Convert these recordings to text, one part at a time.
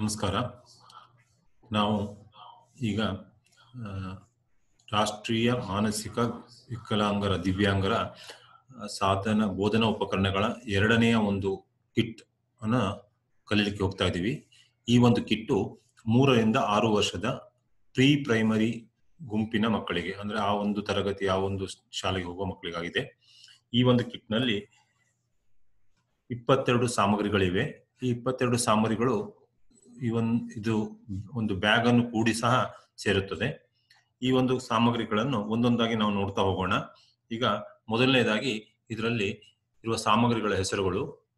ನಮಸ್ಕಾರ. ನಾವು ಈಗ ರಾಷ್ಟ್ರೀಯ ಮಾನಸಿಕ ವಿಕಲಾಂಗರ ದಿವ್ಯಾಂಗರ ಸಾಧನ ಬೋಧನಾ ಉಪಕರಣಗಳ ಎರಡನೆಯ ಒಂದು ಕಿಟ್ ಅನ್ನು ಕಲೀಲಿಕ್ಕೆ ಹೋಗ್ತಾ ಇದ್ದೀವಿ. ಈ ಒಂದು ಕಿಟ್ಟು 3 ರಿಂದ 6 ವರ್ಷದ ಪ್ರೀ ಪ್ರೈಮರಿ ಗುಂಪಿನ ಮಕ್ಕಳಿಗೆ, ಅಂದ್ರೆ ಆ ಒಂದು ತರಗತಿ ಆ ಒಂದು ಶಾಲೆಗೆ ಹೋಗುವ ಮಕ್ಕಳಿಗಾಗಿದೆ. ಈ ಒಂದು ಕಿಟ್ನಲ್ಲಿ 22 ಸಾಮಗ್ರಿಗಳಿವೆ. ಈ 22 ಸಾಮಗ್ರಿಗಳು ಇದು ಒಂದು ಬ್ಯಾಗ್ ಅನ್ನು ಕೂಡಿ ಸಹ ಸೇರುತ್ತದೆ. ಈ ಒಂದು ಸಾಮಗ್ರಿಗಳನ್ನು ಒಂದೊಂದಾಗಿ ನಾವು ನೋಡ್ತಾ ಹೋಗೋಣ. ಈಗ ಮೊದಲನೇದಾಗಿ ಇದರಲ್ಲಿ ಇರುವ ಸಾಮಗ್ರಿಗಳ ಹೆಸರುಗಳು: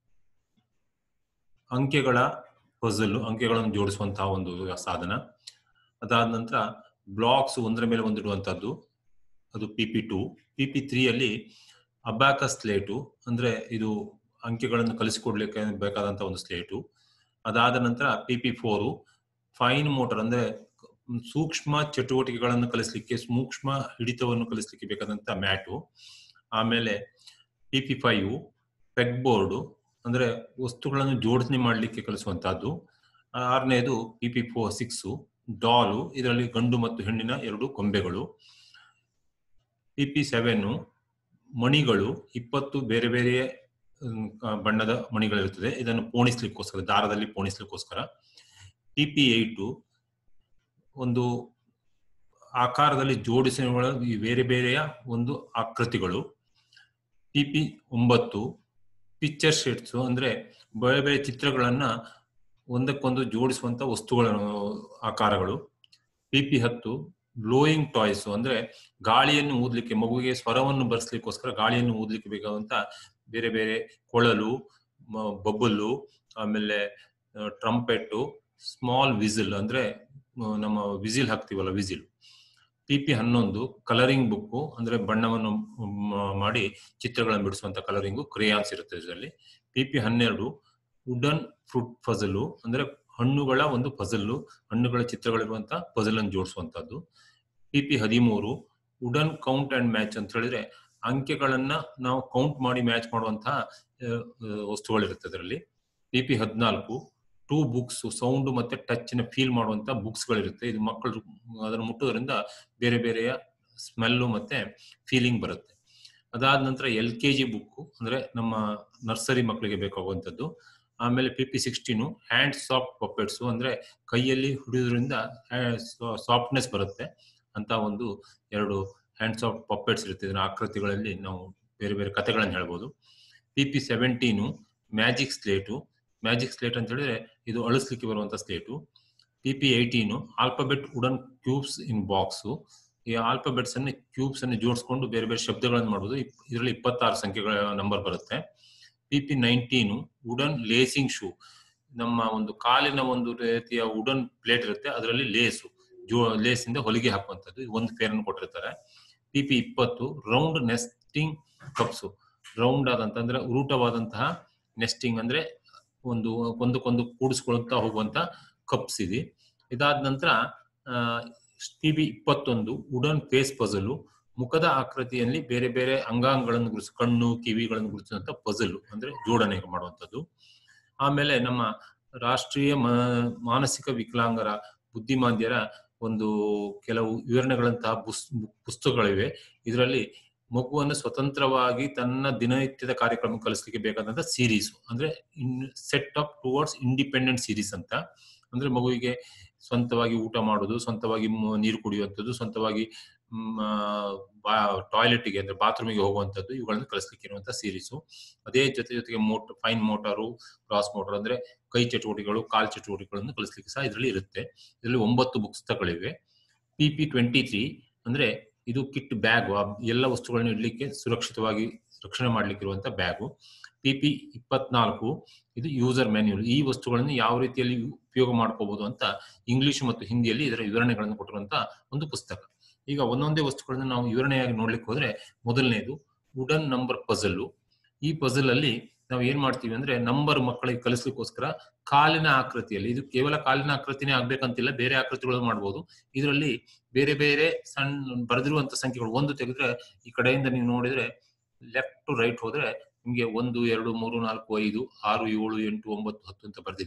ಅಂಕೆಗಳ ಪಜಲ್, ಅಂಕೆಗಳನ್ನು ಜೋಡಿಸುವಂತಹ ಒಂದು ಸಾಧನ. ಅದಾದ ನಂತರ ಬ್ಲಾಕ್ಸ್ ಒಂದರ ಮೇಲೆ ಒಂದಿಡುವಂತಹದ್ದು, ಅದು PP2. PP3 ಅಲ್ಲಿ ಅಬಾಕಸ್ ಸ್ಲೇಟು, ಅಂದ್ರೆ ಇದು ಅಂಕೆಗಳನ್ನು ಕಲಿಸಿಕೊಡ್ಲಿಕ್ಕೆ ಬೇಕಾದಂತಹ ಒಂದು ಸ್ಲೇಟು. ಅದಾದ ನಂತರ PP4 ಫೈನ್ ಮೋಟರ್, ಅಂದ್ರೆ ಸೂಕ್ಷ್ಮ ಚಟುವಟಿಕೆಗಳನ್ನು ಕಲಿಸಲಿಕ್ಕೆ, ಸೂಕ್ಷ್ಮ ಹಿಡಿತವನ್ನು ಕಲಿಸಲಿಕ್ಕೆ ಬೇಕಾದಂತ ಮ್ಯಾಟು. ಆಮೇಲೆ PP5 ಪೆಗ್ ಬೋರ್ಡು, ಅಂದ್ರೆ ವಸ್ತುಗಳನ್ನು ಜೋಡಣೆ ಮಾಡಲಿಕ್ಕೆ ಕಲಿಸುವಂತಹದ್ದು. 6ನೇದು PP6 ಡಾಲು, ಇದರಲ್ಲಿ ಗಂಡು ಮತ್ತು ಹೆಣ್ಣಿನ 2 ಗೊಂಬೆಗಳು. PP7 ಮಣಿಗಳು, 20 ಬೇರೆ ಬೇರೆ ಬಣ್ಣದ ಮಣಿಗಳಿರುತ್ತದೆ. ಇದನ್ನು ಪೋಣಿಸ್ಲಿಕ್ಕೋಸ್ಕರ, ದಾರದಲ್ಲಿ ಪೋಣಿಸ್ಲಿಕ್ಕೋಸ್ಕರ. PP8 ಒಂದು ಆಕಾರದಲ್ಲಿ ಜೋಡಿಸುವ ಬೇರೆ ಬೇರೆಯ ಒಂದು ಆಕೃತಿಗಳು. PP9 ಪಿಕ್ಚರ್ ಶೀಟ್ಸ್, ಅಂದ್ರೆ ಬೇರೆ ಬೇರೆ ಚಿತ್ರಗಳನ್ನ ಒಂದಕ್ಕೊಂದು ಜೋಡಿಸುವಂತ ವಸ್ತುಗಳ ಆಕಾರಗಳು. PP10 ಬ್ಲೋಯಿಂಗ್ ಟಾಯ್ಸ್, ಅಂದ್ರೆ ಗಾಳಿಯನ್ನು ಊದ್ಲಿಕ್ಕೆ, ಮಗುವಿಗೆ ಸ್ವರವನ್ನು ಬರೆಸ್ಲಿಕ್ಕೋಸ್ಕರ ಗಾಳಿಯನ್ನು ಊದ್ಲಿಕ್ಕೆ ಬೇಕಾದಂತ ಬೇರೆ ಬೇರೆ ಕೊಳಲು, ಬಬಲ್ಲು, ಆಮೇಲೆ ಟ್ರಂಪೆಟ್ಟು, ಸ್ಮಾಲ್ ವಿಸಿಲ್, ಅಂದ್ರೆ ನಮ್ಮ ವಿಸಿಲ್ ಹಾಕ್ತಿವಲ್ಲ ವಿಸಿಲ್. PP11 ಕಲರಿಂಗ್ ಬುಕ್, ಅಂದ್ರೆ ಬಣ್ಣವನ್ನು ಮಾಡಿ ಚಿತ್ರಗಳನ್ನು ಬಿಡಿಸುವಂತ ಕಲರಿಂಗು, ಕ್ರೇಯಾನ್ಸ್ ಇರುತ್ತೆ ಇದರಲ್ಲಿ. PP12 ವುಡನ್ ಫ್ರೂಟ್ ಪಜಲ್, ಅಂದ್ರೆ ಹಣ್ಣುಗಳ ಒಂದು ಪಜಲ್ಲು, ಹಣ್ಣುಗಳ ಚಿತ್ರಗಳಿರುವಂತ ಪಜಲ್ ಅನ್ನು ಜೋಡಿಸುವಂತದ್ದು. PP13 wooden count and match ಅಂತ ಹೇಳಿದ್ರೆ ಅಂಕೆಗಳನ್ನ ನಾವು ಕೌಂಟ್ ಮಾಡಿ ಮ್ಯಾಚ್ ಮಾಡುವಂತಹ ವಸ್ತುಗಳಿರುತ್ತೆ ಅದರಲ್ಲಿ. PP14 2 ಬುಕ್ಸ್, ಸೌಂಡ್ ಮತ್ತೆ ಟಚ್ ನ ಫೀಲ್ ಮಾಡುವಂತ ಬುಕ್ಸ್ ಗಳಿರುತ್ತೆ. ಇದು ಮಕ್ಕಳು ಅದನ್ನು ಮುಟ್ಟೋದ್ರಿಂದ ಬೇರೆ ಬೇರೆಯ ಸ್ಮೆಲ್ಲು ಮತ್ತೆ ಫೀಲಿಂಗ್ ಬರುತ್ತೆ. ಅದಾದ ನಂತರ LKG ಬುಕ್, ಅಂದ್ರೆ ನಮ್ಮ ನರ್ಸರಿ ಮಕ್ಕಳಿಗೆ ಬೇಕಾಗುವಂಥದ್ದು. ಆಮೇಲೆ PP16 ಹ್ಯಾಂಡ್ ಸಾಫ್ಟ್ ಪಪೆಟ್ಸ್, ಅಂದ್ರೆ ಕೈಯಲ್ಲಿ ಹಿಡಿಯೋದ್ರಿಂದ ಸಾಫ್ಟ್ನೆಸ್ ಬರುತ್ತೆ ಅಂತ ಒಂದು 2 ಹ್ಯಾಂಡ್ ಸಾಫ್ಟ್ ಪಪೆಟ್ಸ್ ಇರುತ್ತೆ. ಇದನ್ನ ಆಕೃತಿಗಳಲ್ಲಿ ನಾವು ಬೇರೆ ಬೇರೆ ಕಥೆಗಳನ್ನು ಹೇಳ್ಬೋದು. PP17 magic slate. Magic slate ಅಂತ ಹೇಳಿದ್ರೆ ಇದು ಅಳಿಸ್ಲಿಕ್ಕೆ ಬರುವಂತ slate. PP18 alphabet wooden cubes in box. ಈ ಆಲ್ಫಾಬೆಟ್ಸ್ ಅನ್ನು ಕ್ಯೂಬ್ಸ್ ಅನ್ನು ಜೋಡಿಸ್ಕೊಂಡು ಬೇರೆ ಬೇರೆ ಶಬ್ದಗಳನ್ನು ಮಾಡಬಹುದು. ಇದರಲ್ಲಿ 26 ಸಂಖ್ಯೆಗಳ ನಂಬರ್ ಬರುತ್ತೆ. PP19 ವುಡನ್ ಲೇಸಿಂಗ್ ಶೂ, ನಮ್ಮ ಒಂದು ಕಾಲಿನ ಒಂದು ರೀತಿಯ ವುಡನ್ ಪ್ಲೇಟ್ ಇರುತ್ತೆ, ಅದರಲ್ಲಿ ಲೇಸಿಂದ ಹೊಲಿಗೆ ಹಾಕುವಂಥದ್ದು. ಒಂದು ಪೇರ್ ಅನ್ನು ಕೊಟ್ಟಿರ್ತಾರೆ. PP20 round nesting cups, round ಆದಂತ ಅಂದ್ರೆ ಉರುಟವಾದಂತಹ ನೆಸ್ಟಿಂಗ್, ಅಂದ್ರೆ ಒಂದು ಒಂದಕ್ಕೊಂದು ಕೂಡಿಸ್ಕೊಳ್ತಾ ಹೋಗುವಂತ ಕಪ್ಸ್ ಇದೆ. ಇದಾದ ನಂತರ PP21 ವುಡನ್ ಫೇಸ್ ಪಜಲ್, ಮುಖದ ಆಕೃತಿಯಲ್ಲಿ ಬೇರೆ ಬೇರೆ ಅಂಗಾಂಗಗಳನ್ನು ಗುರುತಿಸಿ, ಕಣ್ಣು ಕಿವಿಗಳನ್ನು ಗುರುತಿಸುವಂತ ಪಜಲ್, ಅಂದ್ರೆ ಜೋಡಣೆ ಮಾಡುವಂಥದ್ದು. ಆಮೇಲೆ ನಮ್ಮ ರಾಷ್ಟ್ರೀಯ ಮಾನಸಿಕ ವಿಕಲಾಂಗರ ಬುದ್ಧಿಮಾಂದ್ಯರ ಒಂದು ಕೆಲವು ವಿವರಣೆಗಳಂತಹ ಪುಸ್ತಕಗಳಿವೆ. ಇದರಲ್ಲಿ ಮಗುವನ್ನು ಸ್ವತಂತ್ರವಾಗಿ ತನ್ನ ದಿನನಿತ್ಯದ ಕಾರ್ಯಕ್ರಮ ಕಲಿಸಲಿಕ್ಕೆ ಬೇಕಾದಂತ ಸೀರೀಸ್, ಅಂದ್ರೆ set of towards independent series ಅಂತ. ಅಂದ್ರೆ ಮಗುವಿಗೆ ಸ್ವಂತವಾಗಿ ಊಟ ಮಾಡೋದು, ಸ್ವಂತವಾಗಿ ನೀರು ಕುಡಿಯುವಂಥದ್ದು, ಸ್ವಂತವಾಗಿ ಟಾಯ್ಲೆಟ್ಗೆ ಅಂದ್ರೆ ಬಾತ್ರೂಮಿಗೆ ಹೋಗುವಂಥದ್ದು, ಇವುಗಳನ್ನು ಕಲಿಸ್ಲಿಕ್ಕೆ ಇರುವಂತಹ ಸೀರೀಸು. ಅದೇ ಜೊತೆಗೆ ಫೈನ್ ಮೋಟಾರು, ಕ್ರಾಸ್ ಮೋಟಾರ್, ಅಂದ್ರೆ ಕೈ ಚಟುವಟಿಕೆಗಳು, ಕಾಲ್ ಚಟುವಟಿಕೆಗಳನ್ನು ಕಲಿಸ್ಲಿಕ್ಕೆ ಸಹ ಇದರಲ್ಲಿ ಇರುತ್ತೆ. ಇದರಲ್ಲಿ 9 ಪುಸ್ತಕಗಳಿವೆ. PP23 ಅಂದ್ರೆ ಇದು ಕಿಟ್ ಬ್ಯಾಗ್, ಎಲ್ಲ ವಸ್ತುಗಳನ್ನು ಇಡ್ಲಿಕ್ಕೆ ಸುರಕ್ಷಿತವಾಗಿ ರಕ್ಷಣೆ ಮಾಡ್ಲಿಕ್ಕೆ ಇರುವಂತ ಬ್ಯಾಗು. PP24 ಇದು ಯೂಸರ್ ಮ್ಯಾನ್ಯುಯಲ್, ಈ ವಸ್ತುಗಳನ್ನು ಯಾವ ರೀತಿಯಲ್ಲಿ ಉಪಯೋಗ ಮಾಡ್ಕೋಬಹುದು ಅಂತ ಇಂಗ್ಲಿಷ್ ಮತ್ತು ಹಿಂದಿಯಲ್ಲಿ ಇದರ ವಿವರಣೆಗಳನ್ನು ಕೊಟ್ಟಿರುವಂತ ಒಂದು ಪುಸ್ತಕ. ಈಗ ಒಂದೊಂದೇ ವಸ್ತುಗಳನ್ನು ನಾವು ವಿವರಣೆಯಾಗಿ ನೋಡ್ಲಿಕ್ಕೆ ಹೋದ್ರೆ, ಮೊದಲನೇದು ವುಡನ್ ನಂಬರ್ ಪಜಲ್ಲು. ಈ ಪಜಲ್ ಅಲ್ಲಿ ನಾವು ಏನ್ ಮಾಡ್ತೀವಿ ಅಂದ್ರೆ, ನಂಬರ್ ಮಕ್ಕಳಿಗೆ ಕಲಿಸ್ಲಿಕ್ಕೋಸ್ಕರ ಕಾಲಿನ ಆಕೃತಿಯಲ್ಲಿ, ಇದು ಕೇವಲ ಕಾಲಿನ ಆಕೃತಿನೇ ಆಗ್ಬೇಕಂತಿಲ್ಲ, ಬೇರೆ ಆಕೃತಿಗಳು ಮಾಡ್ಬೋದು. ಇದರಲ್ಲಿ ಬೇರೆ ಬೇರೆ ಸಣ್ಣ ಬರೆದಿರುವಂತ ಸಂಖ್ಯೆಗಳು, ಒಂದು ತೆಗೆದ್ರೆ ಈ ಕಡೆಯಿಂದ ನೀವು ನೋಡಿದ್ರೆ ಲೆಫ್ಟ್ ಟು ರೈಟ್ ಹೋದ್ರೆ ನಿಮ್ಗೆ 1 2 3 4 5 6 7 8 9 10 ಅಂತ ಬರ್ದಿದೆ.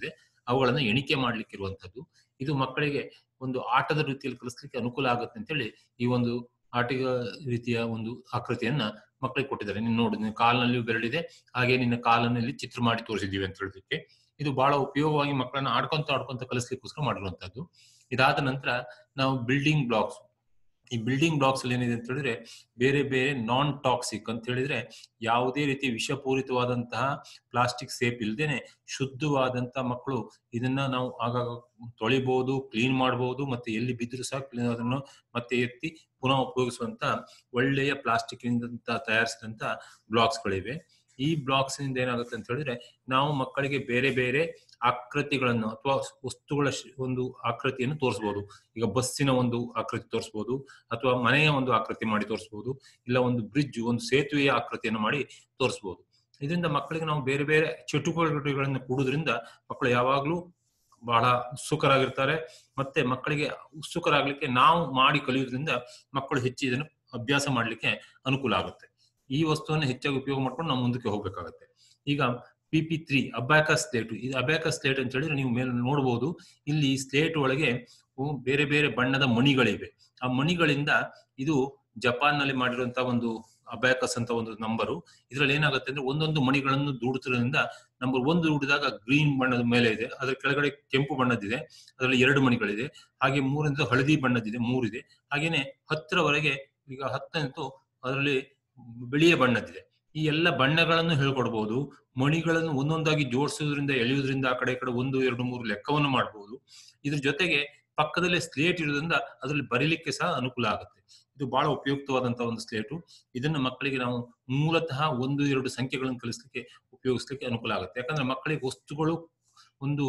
ಅವುಗಳನ್ನು ಎಣಿಕೆ ಮಾಡ್ಲಿಕ್ಕೆ ಇರುವಂತದ್ದು. ಇದು ಮಕ್ಕಳಿಗೆ ಒಂದು ಆಟದ ರೀತಿಯಲ್ಲಿ ಕಲಿಸ್ಲಿಕ್ಕೆ ಅನುಕೂಲ ಆಗುತ್ತೆ ಅಂತೇಳಿ ಈ ಒಂದು ಆಟಿಕ ರೀತಿಯ ಒಂದು ಆಕೃತಿಯನ್ನ ಮಕ್ಕಳಿಗೆ ಕೊಟ್ಟಿದ್ದಾರೆ. ನೀನು ನೋಡು, ನಿನ್ನ ಕಾಲಿನಲ್ಲಿ ಬೆರಳಿದೆ, ಹಾಗೆ ನಿನ್ನ ಕಾಲನಲ್ಲಿ ಚಿತ್ರ ಮಾಡಿ ತೋರಿಸಿದ್ದೀವಿ ಅಂತ ಹೇಳೋದಕ್ಕೆ. ಇದು ಬಹಳ ಉಪಯೋಗವಾಗಿ ಮಕ್ಕಳನ್ನ ಆಡ್ಕೊಂತ ಕಲಿಸ್ಲಿಕ್ಕೋಸ್ಕರ ಮಾಡಿರುವಂತದ್ದು. ಇದಾದ ನಂತರ ನಾವು ಬಿಲ್ಡಿಂಗ್ ಬ್ಲಾಕ್ಸ್, ಈ ಬಿಲ್ಡಿಂಗ್ ಬ್ಲಾಕ್ಸ್ ಅಲ್ಲಿ ಏನಿದೆ ಅಂತ ಹೇಳಿದ್ರೆ ಬೇರೆ ಬೇರೆ ನಾನ್ ಟಾಕ್ಸಿಕ್ ಅಂತ ಹೇಳಿದ್ರೆ ಯಾವುದೇ ರೀತಿ ವಿಷಪೂರಿತವಾದಂತಹ ಪ್ಲಾಸ್ಟಿಕ್ ಸೇಪ್ ಇಲ್ದೇನೆ ಶುದ್ಧವಾದಂತಹ ಮಕ್ಕಳು ಇದನ್ನ ನಾವು ಆಗಾಗ ತೊಳಿಬಹುದು, ಕ್ಲೀನ್ ಮಾಡಬಹುದು, ಮತ್ತೆ ಎಲ್ಲಿ ಬಿದ್ದರೂ ಸಹ ಅದನ್ನು ಮತ್ತೆ ಎತ್ತಿ ಪುನಃ ಉಪಯೋಗಿಸುವಂತ ಒಳ್ಳೆಯ ಪ್ಲಾಸ್ಟಿಕ್ ಇಂದ ತಯಾರಿಸಿದಂತ ಬ್ಲಾಕ್ಸ್ ಗಳಿವೆ. ಈ ಬ್ಲಾಕ್ಸ್ ಇಂದ ಏನಾಗುತ್ತೆ ಅಂತ ಹೇಳಿದ್ರೆ ನಾವು ಮಕ್ಕಳಿಗೆ ಬೇರೆ ಬೇರೆ ಆಕೃತಿಗಳನ್ನು ಅಥವಾ ವಸ್ತುಗಳ ಒಂದು ಆಕೃತಿಯನ್ನು ತೋರಿಸಬಹುದು. ಈಗ ಬಸ್ಸಿನ ಒಂದು ಆಕೃತಿ ತೋರಿಸಬಹುದು, ಅಥವಾ ಮನೆಯ ಒಂದು ಆಕೃತಿ ಮಾಡಿ ತೋರಿಸಬಹುದು, ಇಲ್ಲ ಒಂದು ಬ್ರಿಡ್ಜ್, ಒಂದು ಸೇತುವೆಯ ಆಕೃತಿಯನ್ನು ಮಾಡಿ ತೋರಿಸಬಹುದು. ಇದರಿಂದ ಮಕ್ಕಳಿಗೆ ನಾವು ಬೇರೆ ಬೇರೆ ಚಟುವಟಿಕೆಗಳನ್ನು ಕೊಡುವುದರಿಂದ ಮಕ್ಕಳು ಯಾವಾಗ್ಲೂ ಬಹಳ ಉತ್ಸುಕರಾಗಿರ್ತಾರೆ. ಮತ್ತೆ ಮಕ್ಕಳಿಗೆ ಉತ್ಸುಕರಾಗ್ಲಿಕ್ಕೆ ನಾವು ಮಾಡಿ ಕಲಿಯೋದ್ರಿಂದ ಮಕ್ಕಳು ಹೆಚ್ಚು ಇದನ್ನು ಅಭ್ಯಾಸ ಮಾಡ್ಲಿಕ್ಕೆ ಅನುಕೂಲ ಆಗುತ್ತೆ. ಈ ವಸ್ತುವನ್ನು ಹೆಚ್ಚಾಗಿ ಉಪಯೋಗ ಮಾಡ್ಕೊಂಡು ನಾವು ಮುಂದಕ್ಕೆ ಹೋಗ್ಬೇಕಾಗತ್ತೆ. ಈಗ PP3 ಅಬ್ಯಾಕಸ್ ಸ್ಲೇಟ್. ಇದು ಅಬ್ಯಾಕಸ್ ಸ್ಲೇಟ್ ಅಂತ ಹೇಳಿದ್ರೆ ನೀವು ಮೇಲೆ ನೋಡಬಹುದು, ಇಲ್ಲಿ ಸ್ಲೇಟ್ ಒಳಗೆ ಬೇರೆ ಬೇರೆ ಬಣ್ಣದ ಮಣಿಗಳಿವೆ. ಆ ಮಣಿಗಳಿಂದ ಇದು ಜಪಾನ್ ನಲ್ಲಿ ಮಾಡಿರುವಂತಹ ಒಂದು ಅಬ್ಯಾಕಸ್ ಅಂತ ಒಂದು ನಂಬರು. ಇದ್ರಲ್ಲಿ ಏನಾಗುತ್ತೆ ಅಂದ್ರೆ ಒಂದೊಂದು ಮಣಿಗಳನ್ನು ದೂಡುತ್ತಿರೋದ್ರಿಂದ ನಂಬರ್ 1 ದೂಡಿದಾಗ ಗ್ರೀನ್ ಬಣ್ಣದ ಮೇಲೆ ಇದೆ, ಅದರ ಕೆಳಗಡೆ ಕೆಂಪು ಬಣ್ಣದಿದೆ, ಅದರಲ್ಲಿ 2 ಮಣಿಗಳಿದೆ. ಹಾಗೆ 3 ಹಳದಿ ಬಣ್ಣದಿದೆ, 3 ಇದೆ. ಹಾಗೇನೆ 10ರವರೆಗೆ, ಈಗ 10 ಅದರಲ್ಲಿ ಬಿಳಿಯ ಬಣ್ಣದಿದೆ. ಈ ಎಲ್ಲ ಬಣ್ಣಗಳನ್ನು ಹೇಳ್ಕೊಡ್ಬಹುದು. ಮಣಿಗಳನ್ನು ಒಂದೊಂದಾಗಿ ಜೋಡಿಸೋದ್ರಿಂದ, ಎಳೆಯೋದ್ರಿಂದ ಆ ಕಡೆ ಈ ಕಡೆ 1, 2, 3 ಲೆಕ್ಕವನ್ನು ಮಾಡಬಹುದು. ಇದ್ರ ಜೊತೆಗೆ ಪಕ್ಕದಲ್ಲೇ ಸ್ಲೇಟ್ ಇರೋದ್ರಿಂದ ಅದರಲ್ಲಿ ಬರೀಲಿಕ್ಕೆ ಸಹ ಅನುಕೂಲ ಆಗುತ್ತೆ. ಇದು ಬಹಳ ಉಪಯುಕ್ತವಾದಂತಹ ಒಂದು ಸ್ಲೇಟು. ಇದನ್ನ ಮಕ್ಕಳಿಗೆ ನಾವು ಮೂಲತಃ 1, 2 ಸಂಖ್ಯೆಗಳನ್ನು ಕಲಿಸ್ಲಿಕ್ಕೆ ಉಪಯೋಗಿಸ್ಲಿಕ್ಕೆ ಅನುಕೂಲ ಆಗುತ್ತೆ. ಯಾಕಂದ್ರೆ ಮಕ್ಕಳಿಗೆ ವಸ್ತುಗಳು ಒಂದು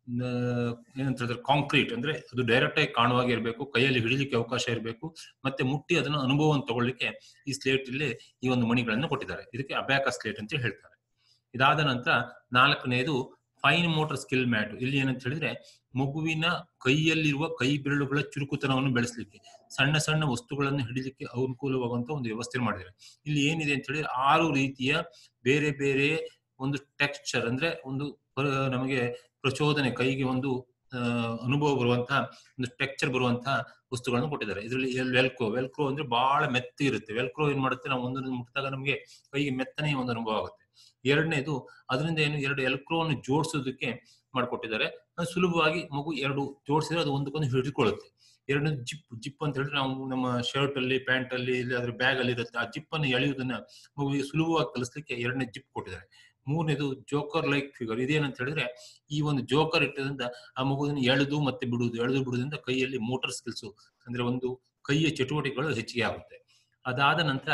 ಏನಂತ ಹೇಳಿದ್ರೆ ಕಾಂಕ್ರೀಟ್ ಅಂದ್ರೆ ಅದು ಡೈರೆಕ್ಟ್ ಆಗಿ ಕಾಣುವಾಗೆ ಇರಬೇಕು, ಕೈಯಲ್ಲಿ ಹಿಡಿಲಿಕ್ಕೆ ಅವಕಾಶ ಇರಬೇಕು, ಮತ್ತೆ ಮುಟ್ಟಿ ಅದನ್ನ ಅನುಭವವನ್ನು ತಗೊಳ್ಳಿಕ್ಕೆ ಈ ಸ್ಲೇಟ್ ಇಲ್ಲಿ ಈ ಒಂದು ಮಣಿಗಳನ್ನು ಕೊಟ್ಟಿದ್ದಾರೆ. ಇದಕ್ಕೆ ಅಬ್ಯಾಕಸ್ ಸ್ಲೇಟ್ ಅಂತ ಹೇಳ್ತಾರೆ. ಇದಾದ ನಂತರ 4ನೇದು ಫೈನ್ ಮೋಟರ್ ಸ್ಕಿಲ್ ಮ್ಯಾಟ್. ಇಲ್ಲಿ ಏನಂತ ಹೇಳಿದ್ರೆ ಮಗುವಿನ ಕೈಯಲ್ಲಿರುವ ಕೈ ಬೆರಳುಗಳ ಚುರುಕುತನವನ್ನು ಬೆಳೆಸಲಿಕ್ಕೆ, ಸಣ್ಣ ಸಣ್ಣ ವಸ್ತುಗಳನ್ನು ಹಿಡಿಲಿಕ್ಕೆ ಅನುಕೂಲವಾಗುವಂತ ಒಂದು ವ್ಯವಸ್ಥೆ ಮಾಡಿದ್ದಾರೆ. ಇಲ್ಲಿ ಏನಿದೆ ಅಂತ ಹೇಳಿದ್ರೆ 6 ರೀತಿಯ ಬೇರೆ ಬೇರೆ ಒಂದು ಟೆಕ್ಸ್ಚರ್ ಅಂದ್ರೆ ಒಂದು ನಮಗೆ ಪ್ರಚೋದನೆ, ಕೈಗೆ ಒಂದು ಅನುಭವ ಬರುವಂತಹ ಒಂದು ಟೆಕ್ಸ್ಚರ್ ಬರುವಂತಹ ವಸ್ತುಗಳನ್ನು ಕೊಟ್ಟಿದ್ದಾರೆ. ಇದರಲ್ಲಿ ವೆಲ್ಕ್ರೋ ಅಂದ್ರೆ ಬಹಳ ಮೆತ್ತ ಇರುತ್ತೆ. ವೆಲ್ಕ್ರೋ ಏನ್ ಮಾಡುತ್ತೆ, ನಾವು ಒಂದನ್ನು ಮುಟ್ಟಿದಾಗ ನಮಗೆ ಕೈಗೆ ಮೆತ್ತನೆಯ ಒಂದು ಅನುಭವ ಆಗುತ್ತೆ. 2ನೇದು ಅದರಿಂದ ಏನು 2 ಎಲ್ಕ್ರೋವನ್ನು ಜೋಡಿಸೋದಕ್ಕೆ ಮಾಡಿಕೊಟ್ಟಿದ್ದಾರೆ. ಸುಲಭವಾಗಿ ಮಗು 2 ಜೋಡಿಸಿದ್ರೆ ಅದು ಒಂದಕ್ಕೊಂದು ಹಿಡಿದುಕೊಳ್ಳುತ್ತೆ. 2ನೇದು ಜಿಪ್ ಅಂತ ಹೇಳಿದ್ರೆ ನಾವು ನಮ್ಮ ಶರ್ಟ್ ಅಲ್ಲಿ, ಪ್ಯಾಂಟ್ ಅಲ್ಲಿ, ಇಲ್ಲ ಅದ್ರ ಬ್ಯಾಗ್ ಅಲ್ಲಿ ಇರುತ್ತೆ. ಆ ಜಿಪ್ ಅನ್ನು ಎಳೆಯುವುದನ್ನ ಮಗುವಿಗೆ ಸುಲಭವಾಗಿ ಕಲಿಸ್ಲಿಕ್ಕೆ 2ನೇ ಜಿಪ್ ಕೊಟ್ಟಿದ್ದಾರೆ. 3ನೇದು ಜೋಕರ್ ಲೈಕ್ ಫಿಗರ್. ಇದೇನಂತ ಹೇಳಿದ್ರೆ ಈ ಒಂದು ಜೋಕರ್ ಇಟ್ಟದ್ರಿಂದ ಆ ಮಗುವಿನ ಎಳೆದು ಮತ್ತೆ ಬಿಡುವುದರಿಂದ ಕೈಯಲ್ಲಿ ಮೋಟರ್ ಸ್ಕಿಲ್ಸ್ ಅಂದ್ರೆ ಒಂದು ಕೈಯ ಚಟುವಟಿಕೆಗಳು ಹೆಚ್ಚಿಗೆ ಆಗುತ್ತೆ. ಅದಾದ ನಂತರ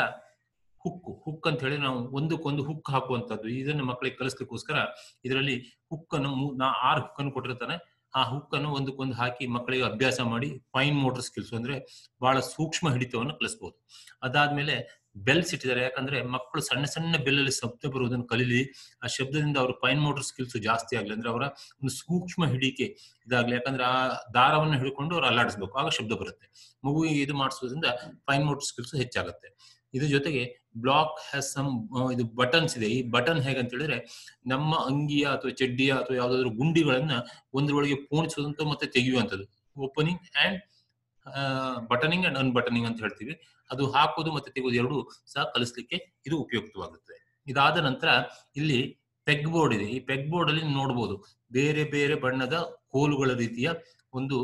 ಹುಕ್ ಅಂತ ಹೇಳಿ ನಾವು ಒಂದಕ್ಕೊಂದು ಹುಕ್ ಹಾಕುವಂತದ್ದು. ಇದನ್ನು ಮಕ್ಕಳಿಗೆ ಕಲಿಸ್ಲಿಕ್ಕೋಸ್ಕರ ಇದರಲ್ಲಿ ಹುಕ್ಕನ್ನು 6 ಹುಕ್ಕನ್ನು ಕೊಟ್ಟಿರ್ತಾನೆ. ಆ ಹುಕ್ಕನ್ನು ಒಂದಕ್ಕೊಂದು ಹಾಕಿ ಮಕ್ಕಳಿಗೆ ಅಭ್ಯಾಸ ಮಾಡಿ ಫೈನ್ ಮೋಟರ್ ಸ್ಕಿಲ್ಸ್ ಅಂದ್ರೆ ಬಹಳ ಸೂಕ್ಷ್ಮ ಹಿಡಿತವನ್ನು ಕಲಿಸಬಹುದು. ಅದಾದ್ಮೇಲೆ ಬೆಲ್ಸ್ ಇಟ್ಟಿದ್ದಾರೆ. ಯಾಕಂದ್ರೆ ಮಕ್ಕಳು ಸಣ್ಣ ಸಣ್ಣ ಬೆಲ್ಲಲ್ಲಿ ಶಬ್ದ ಬರುವುದನ್ನು ಕಲೀಲಿ, ಆ ಶಬ್ದದಿಂದ ಅವ್ರ ಫೈನ್ ಮೋಟರ್ ಸ್ಕಿಲ್ಸ್ ಜಾಸ್ತಿ ಆಗ್ಲಿ, ಅಂದ್ರೆ ಅವರ ಒಂದು ಸೂಕ್ಷ್ಮ ಹಿಡಿಕೆ ಇದಾಗ್ಲಿ. ಯಾಕಂದ್ರೆ ಆ ದಾರವನ್ನು ಹಿಡ್ಕೊಂಡು ಅವ್ರು ಅಲ್ಲಾಡಿಸ್ಬೇಕು, ಆಗ ಶಬ್ದ ಬರುತ್ತೆ. ಮಗುವಿಗೆ ಇದು ಮಾಡಿಸೋದ್ರಿಂದ ಫೈನ್ ಮೋಟರ್ ಸ್ಕಿಲ್ಸ್ ಹೆಚ್ಚಾಗುತ್ತೆ. ಇದ್ರ ಜೊತೆಗೆ ಬ್ಲಾಕ್ ಹ್ಯಾಸ್ ಸಮ್ ಇದು ಬಟನ್ಸ್ ಇದೆ. ಈ ಬಟನ್ ಹೇಗಂತ ಹೇಳಿದ್ರೆ ನಮ್ಮ ಅಂಗಿಯ ಅಥವಾ ಚಡ್ಡಿಯ ಅಥವಾ ಯಾವ್ದಾದ್ರು ಗುಂಡಿಗಳನ್ನ ಒಂದ್ರೊಳಗೆ ಪೋಣಿಸೋದಂತ ಮತ್ತೆ ತೆಗೆಯುವಂಥದ್ದು, opening and buttoning and unbuttoning ಅಂತ ಹೇಳ್ತೀವಿ. ಅದು ಹಾಕೋದು ಮತ್ತೆ ತೆಗೆಯೋದು 2 ಸಹ ಕಲಿಸ್ಲಿಕ್ಕೆ ಇದು ಉಪಯುಕ್ತವಾಗುತ್ತೆ. ಇದಾದ ನಂತರ ಇಲ್ಲಿ ಪೆಗ್ ಬೋರ್ಡ್ ಇದೆ. ಈ ಪೆಗ್ ಬೋರ್ಡ್ ಅಲ್ಲಿ ನೋಡಬಹುದು ಬೇರೆ ಬೇರೆ ಬಣ್ಣದ ಕೋಲುಗಳ ರೀತಿಯ ಒಂದು